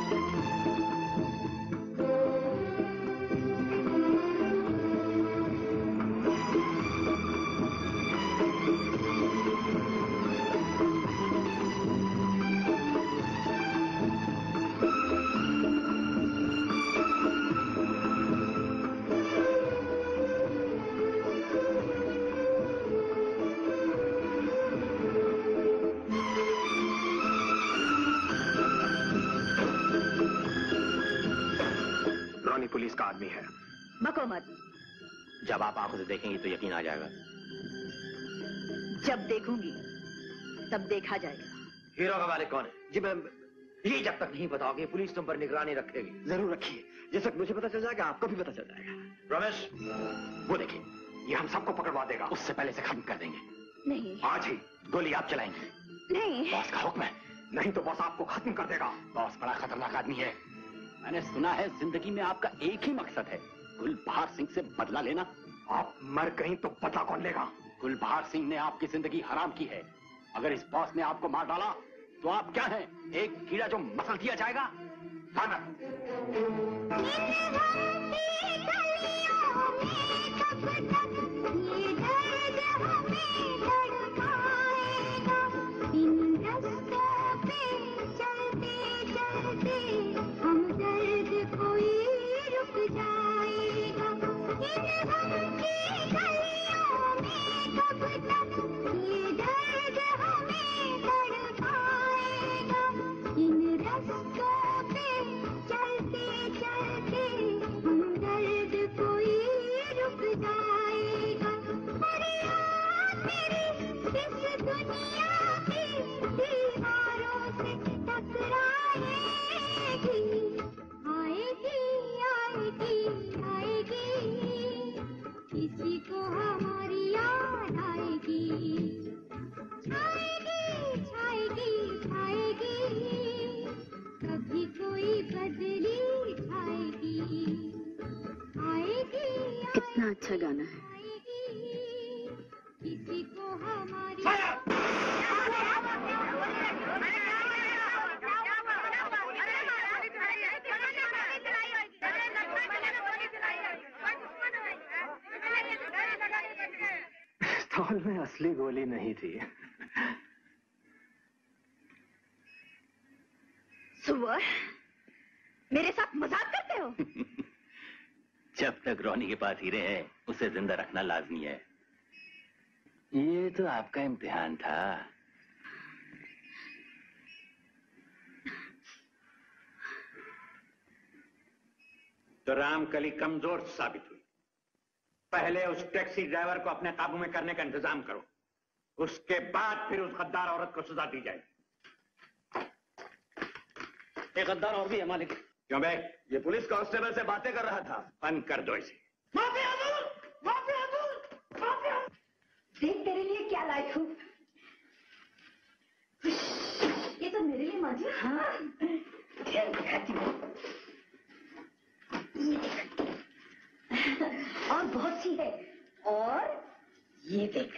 पुलिस का आदमी है। बको मत। जब आप आंखों से देखेंगी तो यकीन आ जाएगा। जब देखूंगी तब देखा जाएगा। हीरो का मालिक कौन है? जी मैम, ये जब तक नहीं बताओगे पुलिस तुम पर निगरानी रखेगी। जरूर रखिए, जैसे मुझे पता चल जाएगा आपको भी पता चल जाएगा। रमेश, वो देखिए, ये हम सबको पकड़वा देगा। उससे पहले से खत्म कर देंगे। नहीं, आज ही गोली आप चलाएंगे। नहीं, बॉस का हुक्म है, नहीं तो बॉस आपको खत्म कर देगा। बॉस बड़ा खतरनाक आदमी है। मैंने सुना है जिंदगी में आपका एक ही मकसद है, गुलबहार सिंह से बदला लेना। आप मर गई तो बदला कौन लेगा? गुलबहार सिंह ने आपकी जिंदगी हराम की है। अगर इस बॉस ने आपको मार डाला तो आप क्या हैं? एक कीड़ा जो मसल दिया जाएगा। हम दर्द कोई रुक जाएगा। इन गम की गलियों में कब तक ये दर्द हमें तड़पाएगा। इन रास्तों पे चलते चलते हम दर्द कोई रुक जाएगा। फरियाद मेरी इस दुनिया की दीवारों से टकराएगी। आएगी आएगी आएगी, किसी को हमारी याद आएगी। छाएगी छाएगी छाएगी, कभी कोई बदली छाएगी। आएगी कितना अच्छा गाना है। किसी को हमारी पिस्तौल में असली गोली नहीं थी। सुअर, मेरे साथ मजाक करते हो? जब तक रोनी के पास हीरे हैं, उसे जिंदा रखना लाजमी है। ये तो आपका इम्तिहान था। तो रामकली कमजोर साबित हुई। पहले उस टैक्सी ड्राइवर को अपने काबू में करने का इंतजाम करो, उसके बाद फिर उस गद्दार औरत को सजा दी जाएगी। एक गद्दार और भी है मालिक। क्यों बे? ये पुलिस कांस्टेबल से बातें कर रहा था। बंद कर दो इसे। देख तेरे लिए क्या लाई हूँ। ये तो मेरे लिए माँ जी। हाँ दिखाती हूँ। ये देख और बहुत सी है। और ये देख।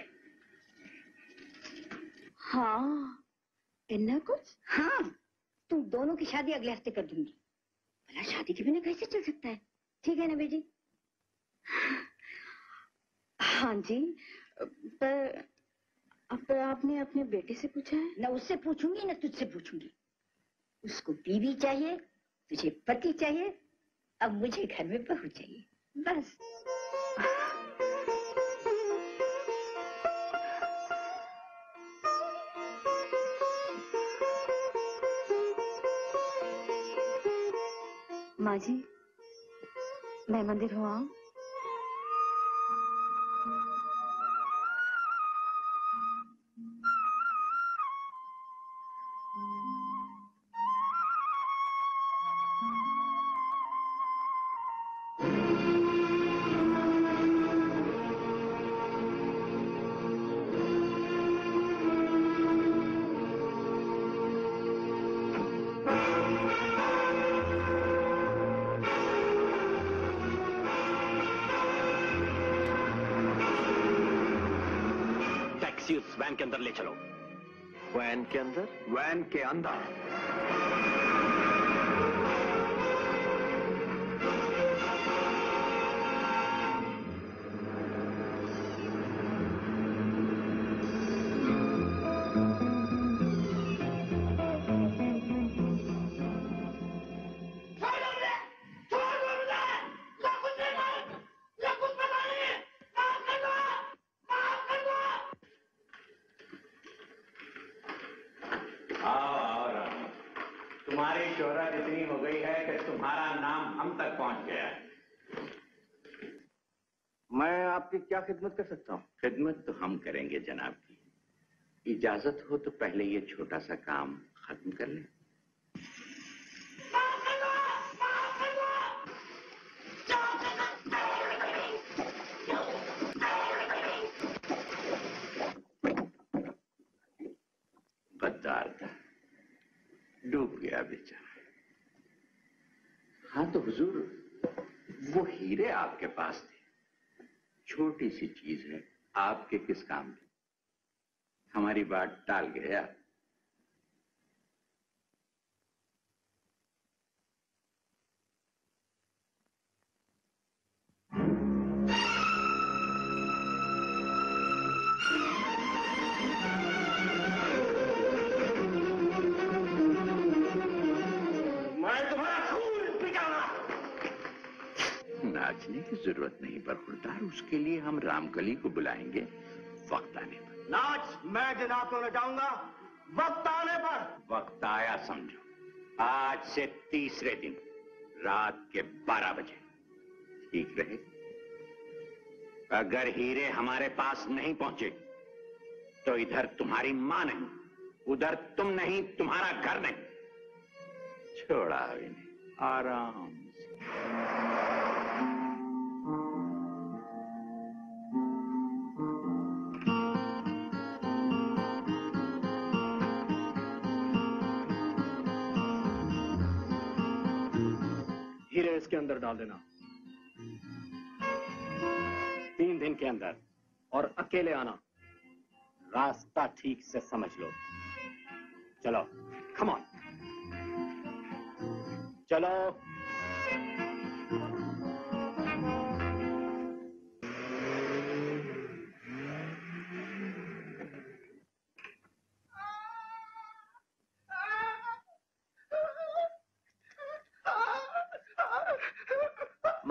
हाँ इतना कुछ। हाँ तुम दोनों की शादी अगले हफ्ते कर दूंगी। भला शादी के बिना कैसे चल सकता है? ठीक है ना बेटी? हाँ जी, पर अब आपने अपने बेटे से पूछा है? ना उससे पूछूंगी ना तुझसे पूछूंगी। उसको बीवी चाहिए, तुझे पति चाहिए, अब मुझे घर में बहू चाहिए, बस। माँ जी, मैं मंदिर हुआ हूँ। उस वैन के अंदर ले चलो। वैन के अंदर? वैन के अंदर। तुम्हारी शोहरत इतनी हो गई है कि तुम्हारा नाम हम तक पहुंच गया है। मैं आपकी क्या खिदमत कर सकता हूँ? खिदमत तो हम करेंगे जनाब की। इजाजत हो तो पहले ये छोटा सा काम खत्म कर लें। गद्दार था, डूब गया बेचारा। हाँ तो हुजूर, वो हीरे आपके पास थे, छोटी सी चीज है, आपके किस काम की? हमारी बात टाल गया। नाचने की जरूरत नहीं बरखुरदार, उसके लिए हम रामकली को बुलाएंगे वक्त आने पर। नाच मैं जनाब को नचाऊंगा वक्त आने पर। वक्त आया समझो, आज से तीसरे दिन रात के बारह बजे, ठीक रहे? अगर हीरे हमारे पास नहीं पहुंचे तो इधर तुम्हारी मां नहीं, उधर तुम नहीं, तुम्हारा घर नहीं। छोड़ा भी नहीं, आराम से। हीरे इसके अंदर डाल देना तीन दिन के अंदर, और अकेले आना। रास्ता ठीक से समझ लो। चलो, कम ऑन, चलो।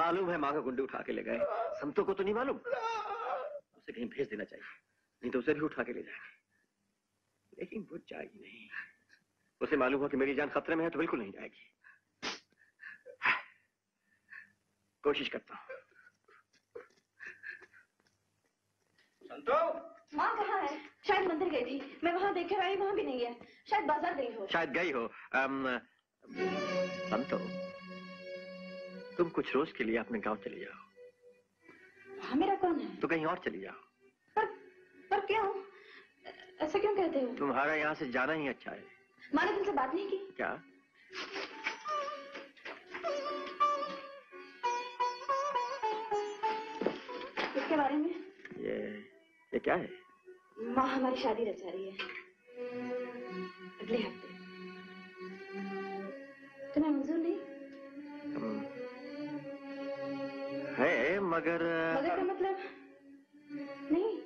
मालूम है माँ का गुंडे उठा के ले गए, संतों को तो नहीं मालूम। उसे कहीं भेज देना चाहिए, नहीं तो उसे भी उठा के ले जाएंगे। लेकिन वो जाएगी नहीं। उसे मालूम हो कि मेरी जान खतरे में है तो बिल्कुल नहीं जाएगी। कोशिश करता हूँ। संतो, माँ कहाँ है? शायद मंदिर गई थी, मैं वहाँ देख कर आई, वहाँ भी नहीं है। शायद बाजार गई हो। शायद गई हो। अम, संतो, तुम कुछ रोज के लिए अपने गांव चली जाओ। वहाँ मेरा कौन है? तो कहीं और चली जाओ। पर, पर क्यों? ऐसा क्यों कहते हो? तुम्हारा यहाँ से जाना ही अच्छा है। माँ ने तुमसे बात नहीं की? क्या? किसके बारे में? ये ये क्या है? माँ हमारी शादी रचा रही है अगले हफ्ते। तुम्हें मंजूर नहीं? है मगर मगर का मतलब नहीं,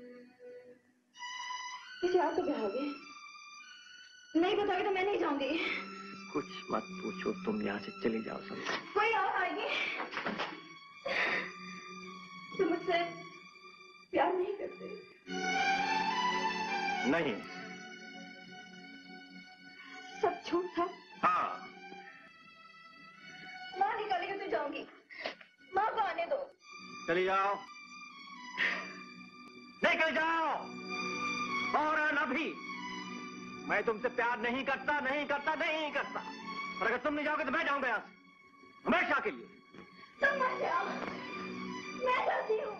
किसी और को चाहोगे? नहीं बताओगे तो मैं नहीं जाऊंगी। कुछ मत पूछो, तुम यहाँ से चली जाओ। संतो, कोई और आएगी? तुम मुझसे प्यार नहीं करते? नहीं। सब झूठ था? हाँ। माँ निकालेगी तो जाऊंगी। माँ को आने दो। चली जाओ, निकल जाओ फौरन अभी। मैं तुमसे प्यार नहीं करता, नहीं करता, नहीं करता। और अगर तुम नहीं जाओगे तो मैं जाऊंगा यहाँ से हमेशा के लिए। तुम मत जाओ, मैं जाती हूँ।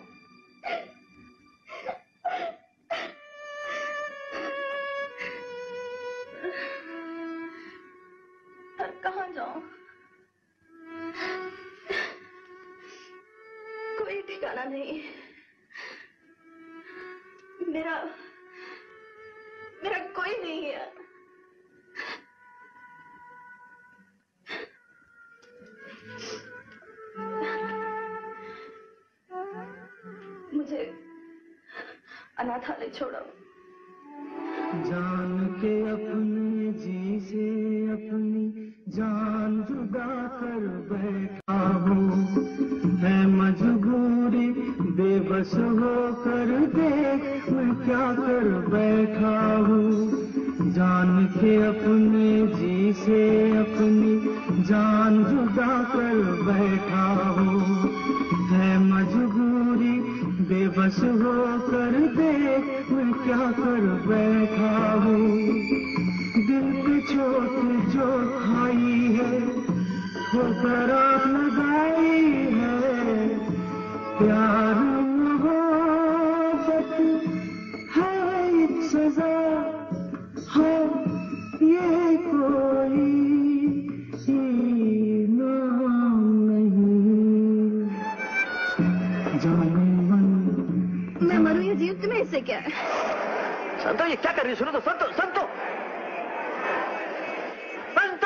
कहाँ जाऊं? कोई ठिकाना नहीं। मेरा मेरा कोई नहीं है। मुझे अनाथालय छोड़ो। जान के अपने जी से अपनी जान जुदा कर बैठा हूँ, है मजबूरी बेबस होकर देख मैं क्या कर बैठा हूँ। जान के अपने जी से अपनी जान जुदा कर बैठा हूँ, है मजबूरी बेबस होकर देख मैं क्या कर बैठा हूँ। दिल पे चोट जो खाई है ठोकर लगाई है, प्यार मोहब्बत है एक सजा, है ये कोई इनाम नहीं। जाने मन मैं मरूं या जीव तुम्हें इससे क्या है? संतो, ये क्या कर रही है? सुनो तो। संतो, संतो, संतो!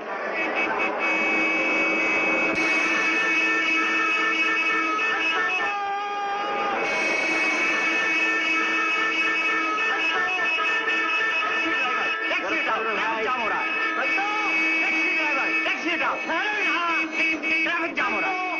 टैक्सी जाम हो रहा है। Santo, taxi driver, taxi driver, traffic jam हो रहा है।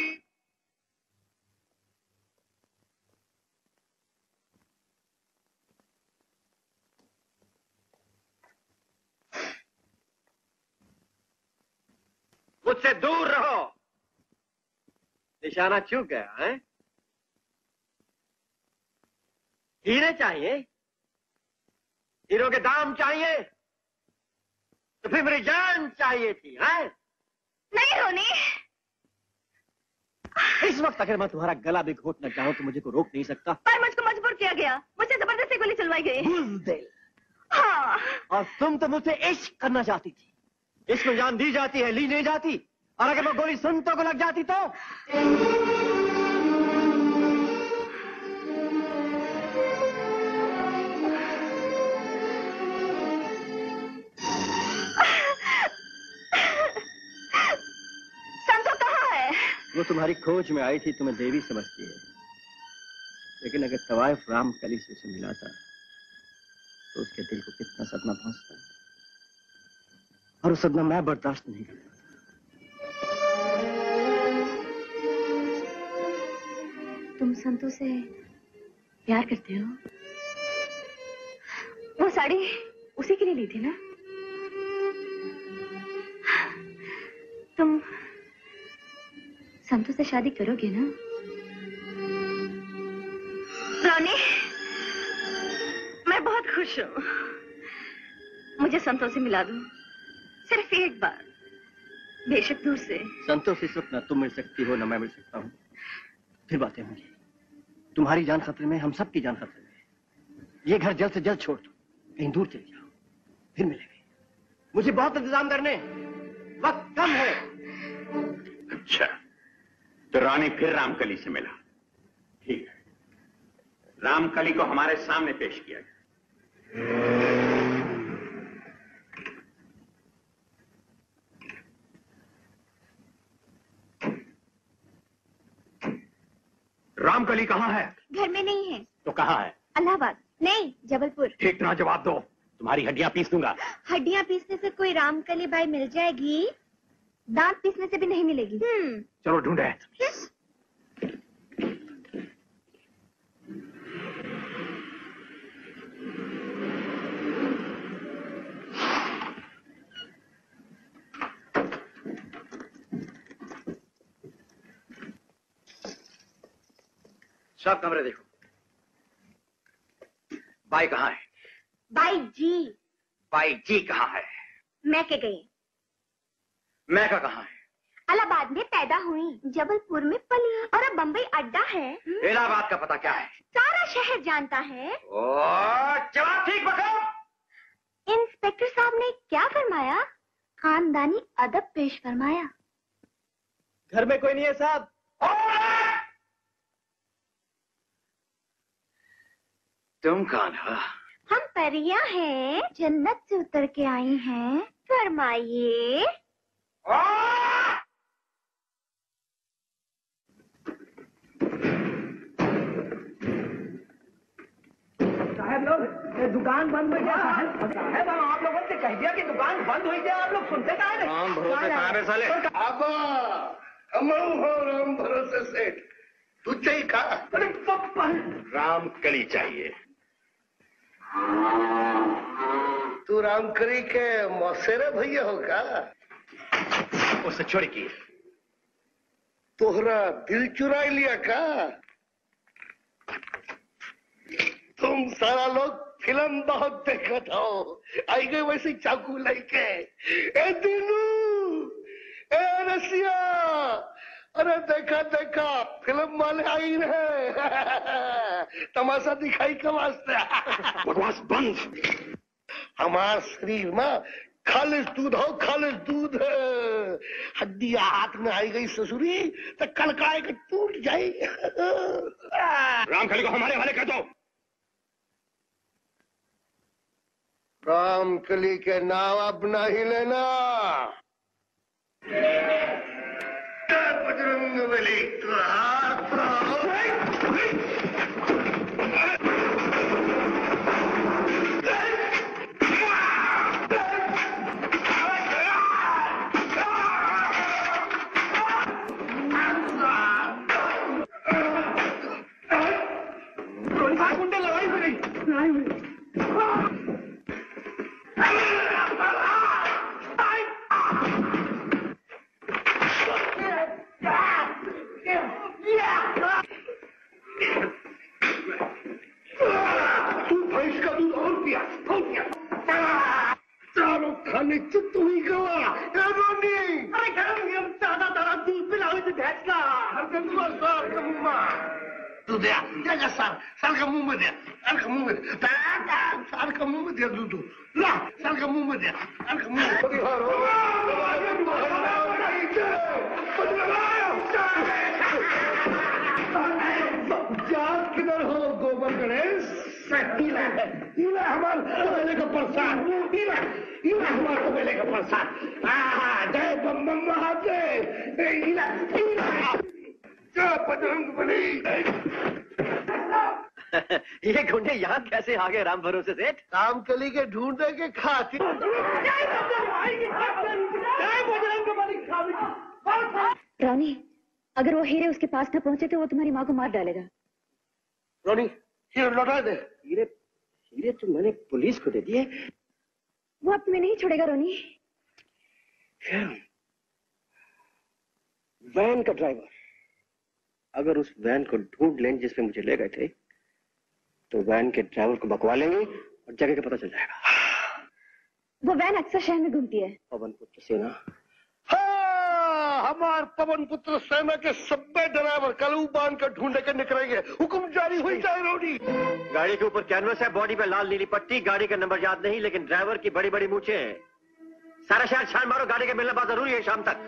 मुझसे दूर रहो। निशाना चूक गया है। हीरे चाहिए? हीरो के दाम चाहिए? तो फिर मेरी जान चाहिए थी, हैं? नहीं रोनी। इस वक्त अगर मैं तुम्हारा गला भी घोटना चाहूं तो मुझे को रोक नहीं सकता। पर मुझको मजबूर किया गया, मुझसे जबरदस्ती गोली चलवाई गई। बुज़दिल। हाँ। और तुम तो मुझसे इश्क करना चाहती थी। इसमें जान दी जाती है, ली नहीं जाती। और अगर मैं गोली संतों को लग जाती तो? संतो कहाँ है? वो तुम्हारी खोज में आई थी, तुम्हें देवी समझती है। लेकिन अगर तवाइफ राम कली से उसे मिला था तो उसके दिल को कितना सदमा पहुंचता, और वो सदमा मैं बर्दाश्त नहीं कर सकता। तुम संतू से प्यार करते हो? वो साड़ी उसी के लिए ली थी ना? तुम संतू से शादी करोगे ना? रोनी, मैं बहुत खुश हूँ। मुझे संतोष से मिला दो, सिर्फ एक बार, बेशक दूर से। संतोष इस वक्त न तुम मिल सकती हो न मैं मिल सकता हूँ, फिर बातें होंगी। तुम्हारी जान खतरे में, हम सबकी जान खतरे में। ये घर जल्द से जल्द छोड़ दो, कहीं दूर चले जाओ, फिर मिलेंगे। मुझे बहुत इंतजाम करने, वक्त कम है। अच्छा, तो रानी फिर रामकली से मिला। ठीक है, रामकली को हमारे सामने पेश किया गया। रामकली कहाँ है? घर में नहीं है। तो कहाँ है? इलाहाबाद नहीं, जबलपुर। ठीक तरह जवाब दो, तुम्हारी हड्डियां पीस दूंगा। हड्डियां पीसने से कोई रामकली बाई मिल जाएगी, दांत पीसने से भी नहीं मिलेगी। हम्म। चलो ढूंढे। सब कमरे देखो। बाई कहाँ है? By ji. बाई जी कहाँ है? मैं के गई। मैं का कहाँ है? इलाहाबाद में पैदा हुई, जबलपुर में पली और अब बम्बई अड्डा है। इलाहाबाद का पता क्या है? सारा शहर जानता है। ओ, जवाब ठीक बताओ। इंस्पेक्टर साहब ने क्या फरमाया? खानदानी अदब पेश फरमाया। घर में कोई नहीं है साहब। तुम कौन हो? हम परियां हैं, जन्नत से उतर के आई हैं। फरमाइए। साहब लोग, दुकान बंद हो गया। साहब आप लोगों से कह दिया कि दुकान बंद हुई है, आप लोग सुनते कहाँ हैं? राम भरोसे कहाँ है साले? आबा, हम हो राम भरोसे सेठ। तू चाहिए का? अरे पप्पा, रामकली चाहिए। तू रामकली के मौसेरे भैया हो का? उससे चोरी की। तोहरा दिल चुरा लिया का? तुम सारा लोग फिल्म बहुत देखत हो, आई गए वैसे चाकू लेके। ए दिनू, ए रसिया, अरे देखा देखा फिल्म वाले आई रहे। तमाशा दिखाई के वास्ते। बकवास बंद। हमार शरीर में खालिश दूध हो, खालिश दूध है। हड्डिया हाथ में आई गई ससुरी तो कलकाए के टूट जाए। रामकली को हमारे हवाले कर दो। रामकली के नाम अब नहीं लेना। बजरंग बली तो हाथ गुंडे लड़ाई में नहीं, लड़ाई में तू भैंस का दूध और पिया, और पिया। चारों खाने चित्त हुई गवा। रोनी, अरे गरम गरम ज्यादा ज्यादा दूध पिलाओ इसे भैंस का। हर गंदुआ सार का मुंह में तू दे, देगा सार, सार का मुंह में दे, सार का मुंह में दे, सार का मुंह में दे दूध। ला, सार का मुंह में दे, सार का मुंह में किधर हो गोबर गणेश? इला हमार तबेले का प्रसाद, इला इला हमार तबेले का प्रसाद। आहा, जय बम बम महादेव। इला इला जय बजरंग बली। ये गुंडे यहाँ कैसे आ गए राम भरोसे सेठ? रामकली के ढूंढने के खातिर। रानी, अगर वो हीरे उसके पास न पहुंचे तो वो तुम्हारी माँ को मार डालेगा। रोनी, हीरे लौटा दे। हीरे हीरे तो मैंने पुलिस को दे दिए। वो अब तुम्हें नहीं छोड़ेगा रोनी। वैन का ड्राइवर, अगर उस वैन को ढूंढ लें जिसमें मुझे ले गए थे, तो वैन के ड्राइवर को बकवा लेंगे और जगह का पता चल जाएगा। वो वैन अक्सर शहर में घूमती है। पवन पुत्र सेना। हाँ, हमार पवन पुत्र सेना के सब्बे ड्राइवर कल बांध कर ढूंढे के निकलेंगे। हुक्म जारी हुई जाए रोनी। गाड़ी के ऊपर कैनवस है, बॉडी पे लाल नीली पट्टी, गाड़ी का नंबर याद नहीं, लेकिन ड्राइवर की बड़ी बड़ी मूछें हैं। सारा शहर छान मारो, गाड़ी के मिलना बहुत जरूरी है शाम तक।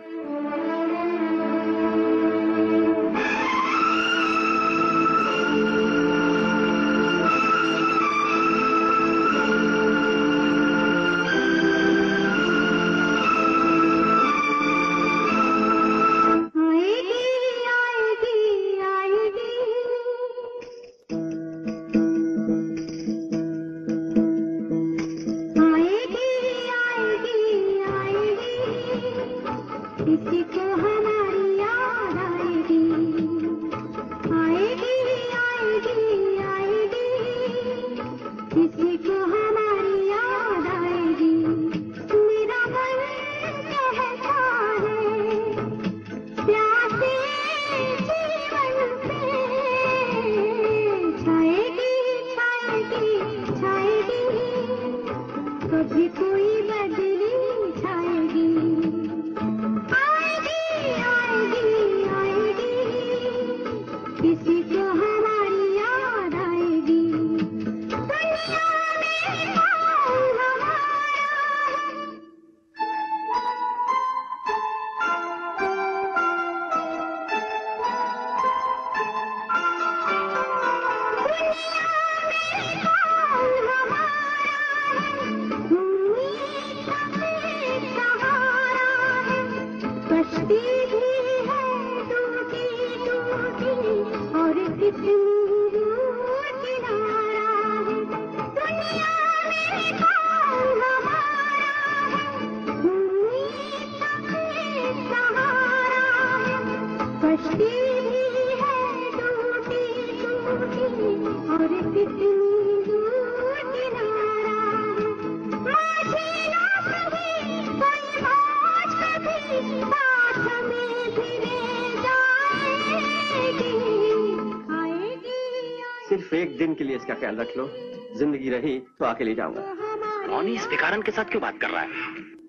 सिर्फ एक दिन के लिए इसका ख्याल रख लो, जिंदगी रही तो आके ले जाऊंगा। रॉनी इस बेकारन के साथ क्यों बात कर रहा है?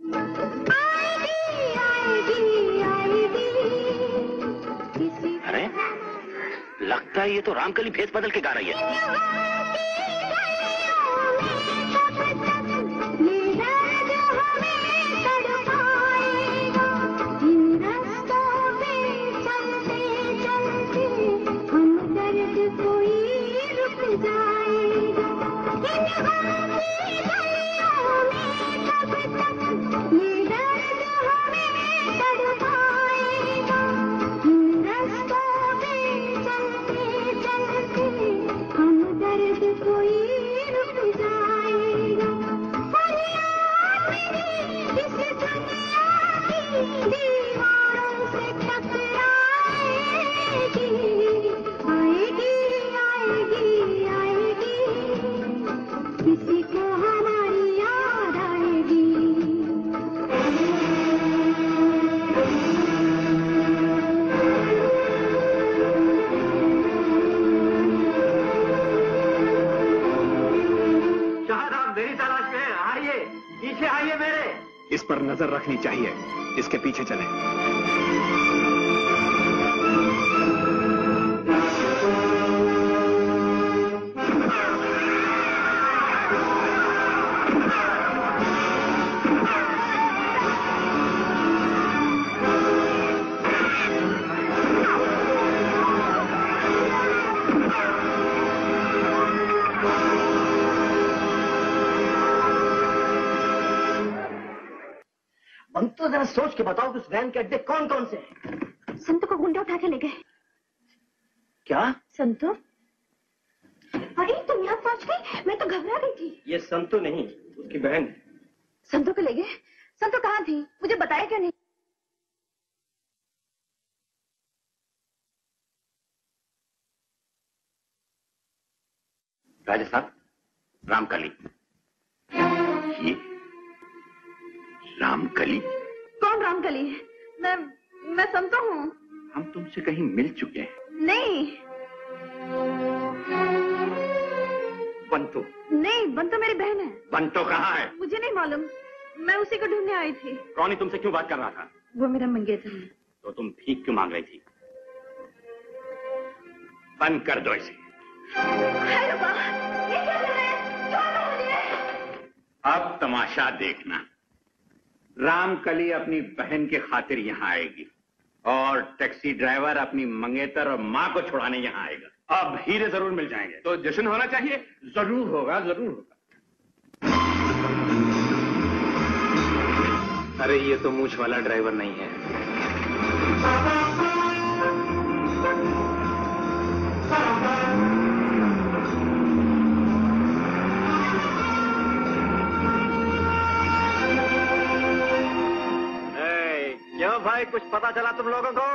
अरे लगता है ये तो रामकली भेस बदल के गा रही है। इस पर नजर रखनी चाहिए, इसके पीछे चलें। तो जरा सोच के बताओ कि उस वैन के अड्डे कौन कौन से हैं? संतू को गुंडे उठा के ले गए। क्या? संतू? अरे तुम यहाँ पहुँच गई, मैं तो घबरा गई थी। ये संतू नहीं, उसकी बहन। संतू को ले गए? संतू कहाँ थी? मुझे बताया क्यों नहीं? राजा साहब, रामकली। ये रामकली? कौन रामकली? मैं मैं संतो हूँ। हम तुमसे कहीं मिल चुके हैं। नहीं बंतो? नहीं, बंतो मेरी बहन है। बंतो कहाँ है? मुझे नहीं मालूम, मैं उसी को ढूंढने आई थी। कौन ही तुमसे क्यों बात कर रहा था? वो मेरा मंगेतर है। तो तुम भीख क्यों मांग रही थी? बंद कर दो इसे। हाय रब्बा, ये क्या कर रहे हैं? छोड़ दो मुझे। अब तमाशा देखना। रामकली अपनी बहन के खातिर यहाँ आएगी और टैक्सी ड्राइवर अपनी मंगेतर और माँ को छुड़ाने यहाँ आएगा। अब हीरे जरूर मिल जाएंगे। तो जश्न होना चाहिए। जरूर होगा, जरूर होगा। अरे ये तो मूछ वाला ड्राइवर नहीं है। क्यों भाई, कुछ पता चला तुम लोगों को?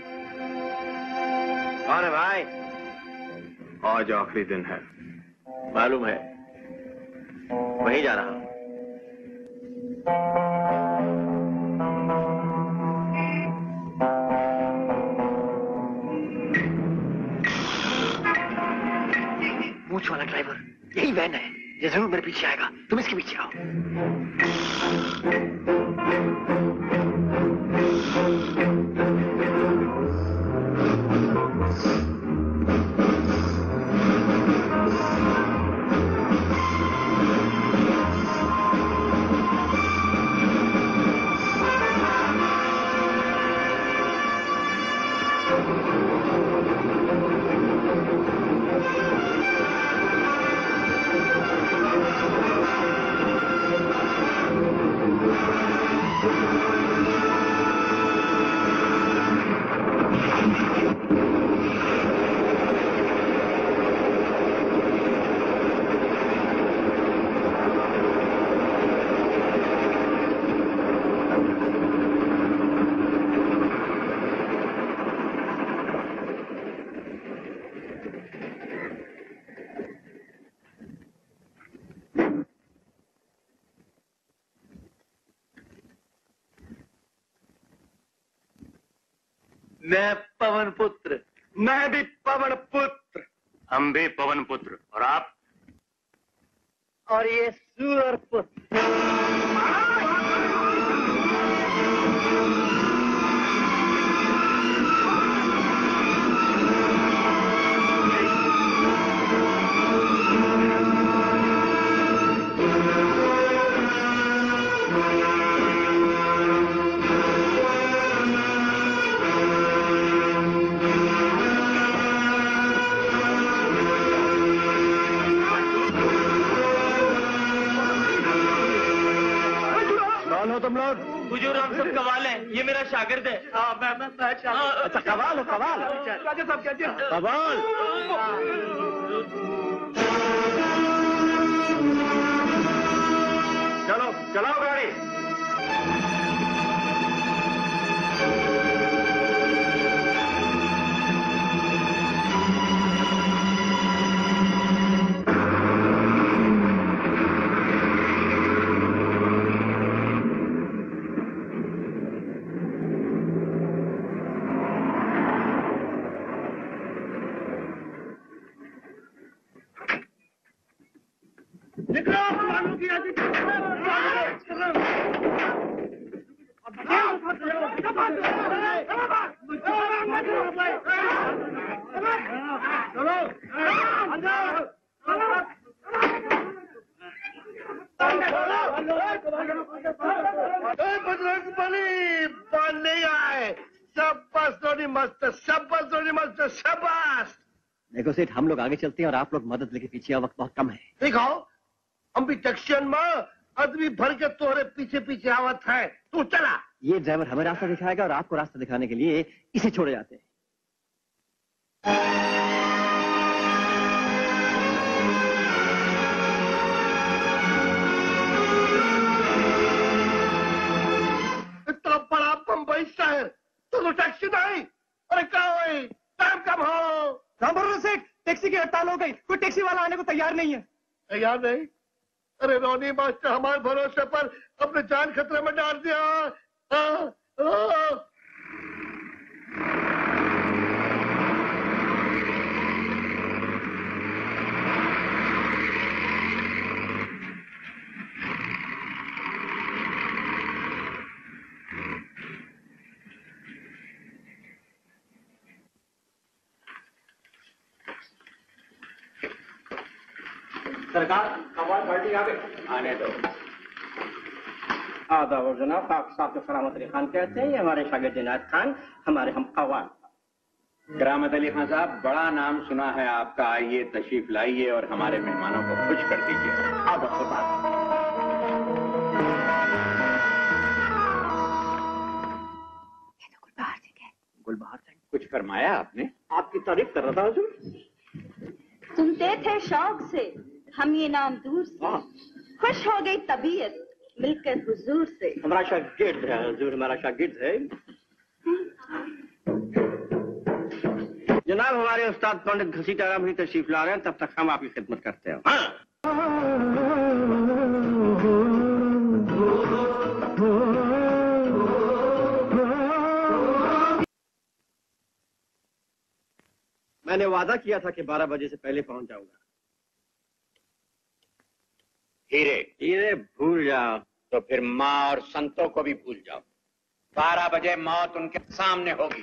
कौन है भाई? आज आखिरी दिन है। मालूम है, वहीं जा रहा हूं। मूछ वाला ड्राइवर यही वैन है, ये जरूर मेरे पीछे आएगा। तुम इसके पीछे आओ। मैं पवन पुत्र। मैं भी पवन पुत्र। हम भी पवन पुत्र। और आप? और ये सूर पुत्र। तुम लोग? हुजूर हम सब कवाल हैं, ये मेरा शागिर्द है। हाँ मैं मैं मैं अच्छा कवाल हो, कवाल। राजा साहब क्या क्या? कवाल। चलो चलाओ गाड़ी। बजरंग बली बाल नहीं आए। शाबाश धोनी मस्त, शाबाश धोनी मस्त, शाबाश। देखो सेठ, हम लोग आगे चलते हैं और आप लोग मदद लेके पीछे आओ, वक्त बहुत कम है। देखो हम भी टैक्सियन में आदमी भर के तोहरे पीछे पीछे आवत है, तू चला। ये ड्राइवर हमें रास्ता दिखाएगा और आपको रास्ता दिखाने के लिए इसे छोड़े जाते हैं। इतना बड़ा बम्बई शहर, तो टैक्सी नहीं? अरे क्या हुई? टाइम कम हो। राम भरोसे सेठ, टैक्सी की हड़ताल हो गई। कोई टैक्सी वाला आने को तैयार नहीं है। तैयार नहीं? अरे रोनी मास्टर हमारे भरोसे पर अपने जान खतरे में डाल दिया। आ, आ, सरकार कवाल पार्टी आ गई। आने दो। आदाब जनाब, आप साहब करामत अली खान कहते हैं, ये हमारे शागिर्द इनायत खान, हमारे हम कवाल। करामत अली खान साहब, बड़ा नाम सुना है आपका, आइए तशरीफ लाइए और हमारे मेहमानों को खुश कर दीजिए। आदाब सरकार। गुलबहार सिंह है। गुलबहार सिंह, कुछ फरमाया आपने? आपकी तारीफ कर रहा था हुजूर। सुनते थे शौक से हम ये नाम दूर से, खुश हो गई तबीयत मिलकर हुजूर से। हमारा शागिर्द है हुजूर, हमारा शागिर्द है। जनाब हमारे उस्ताद पंडित घसीटाराम भी तशरीफ ला रहे हैं, तब तक हम आपकी खिदमत करते हैं। हाँ। मैंने वादा किया था कि बारह बजे से पहले पहुंच जाऊंगा। हीरे हीरे भूल जाओ तो फिर माँ और संतों को भी भूल जाओ। बारह बजे मौत उनके सामने होगी।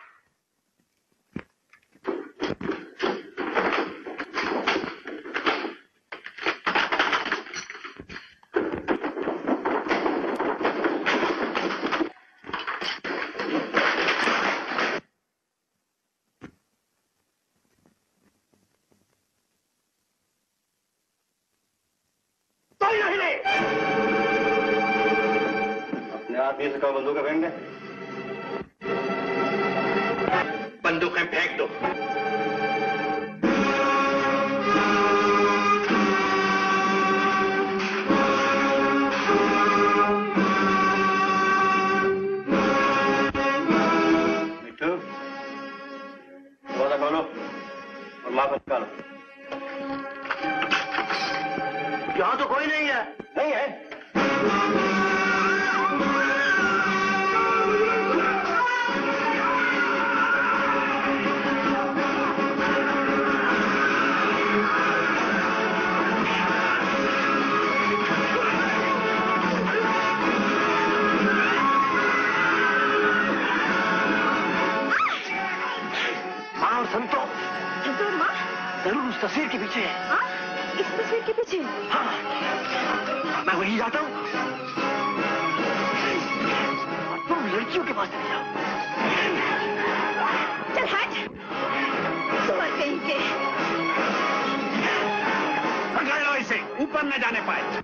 आदमी से कहो बंदूकें फेंक दे। बंदूकें फेंक दो। मिठू, दरवाजा खोलो और माँ को निकालो। यहाँ तो कोई नहीं है। नहीं है? संतो, संतो माँ जरूर उस तस्वीर के पीछे है। हाँ? इस तस्वीर के पीछे? हाँ, मैं वहीं जाता हूँ। तुम लड़कियों के पास चले जाओ। चल हट, सुअर कहीं के। पकड़ लो इसे, ऊपर न जाने पाए।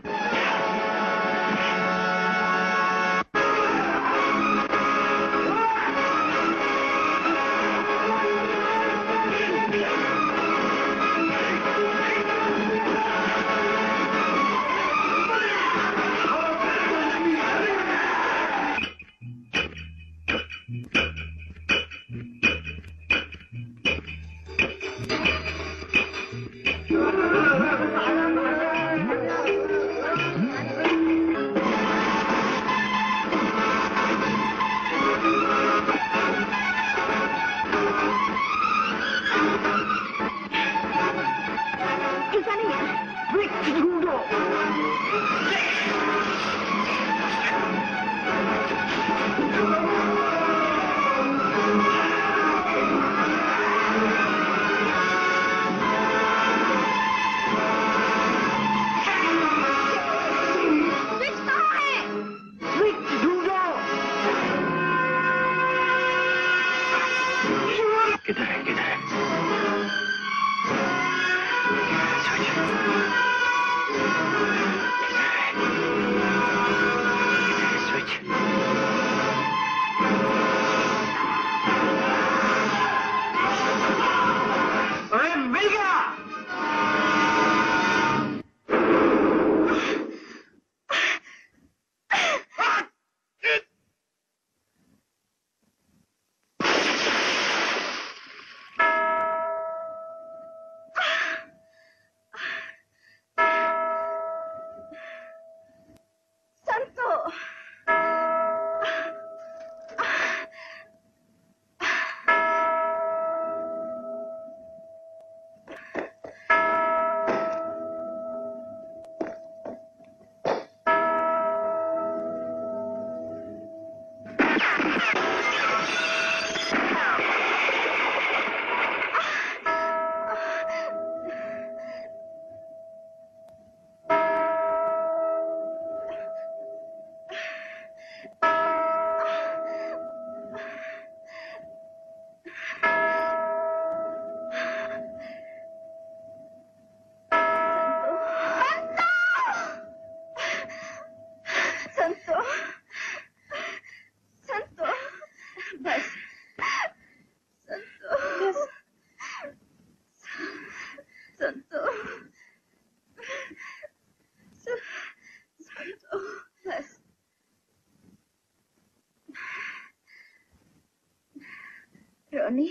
रानी,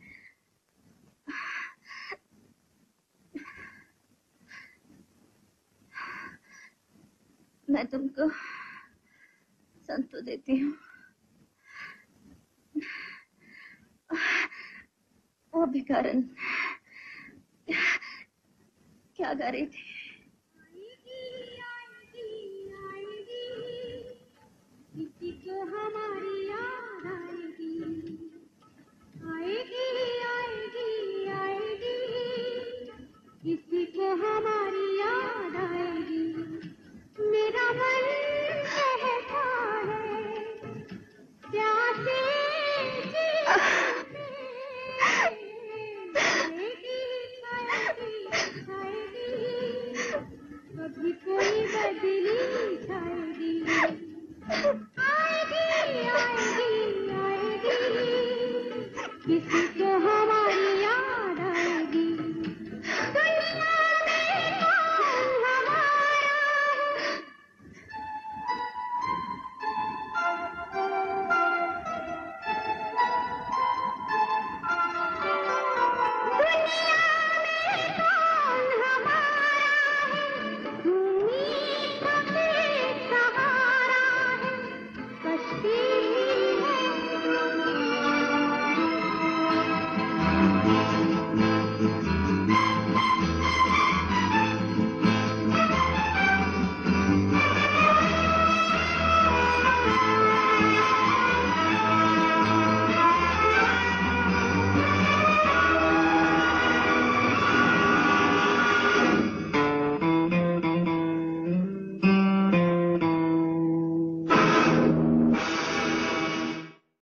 मैं तुमको संतो देती हूँ। वो भिखारन क्या गा रही थी? किसी को हमारी याद आएगी, आएगी आएगी आएगी, किसी को हमारी याद आएगी। मेरा मन कहता है प्यासे कभी कोई बदली छाएगी।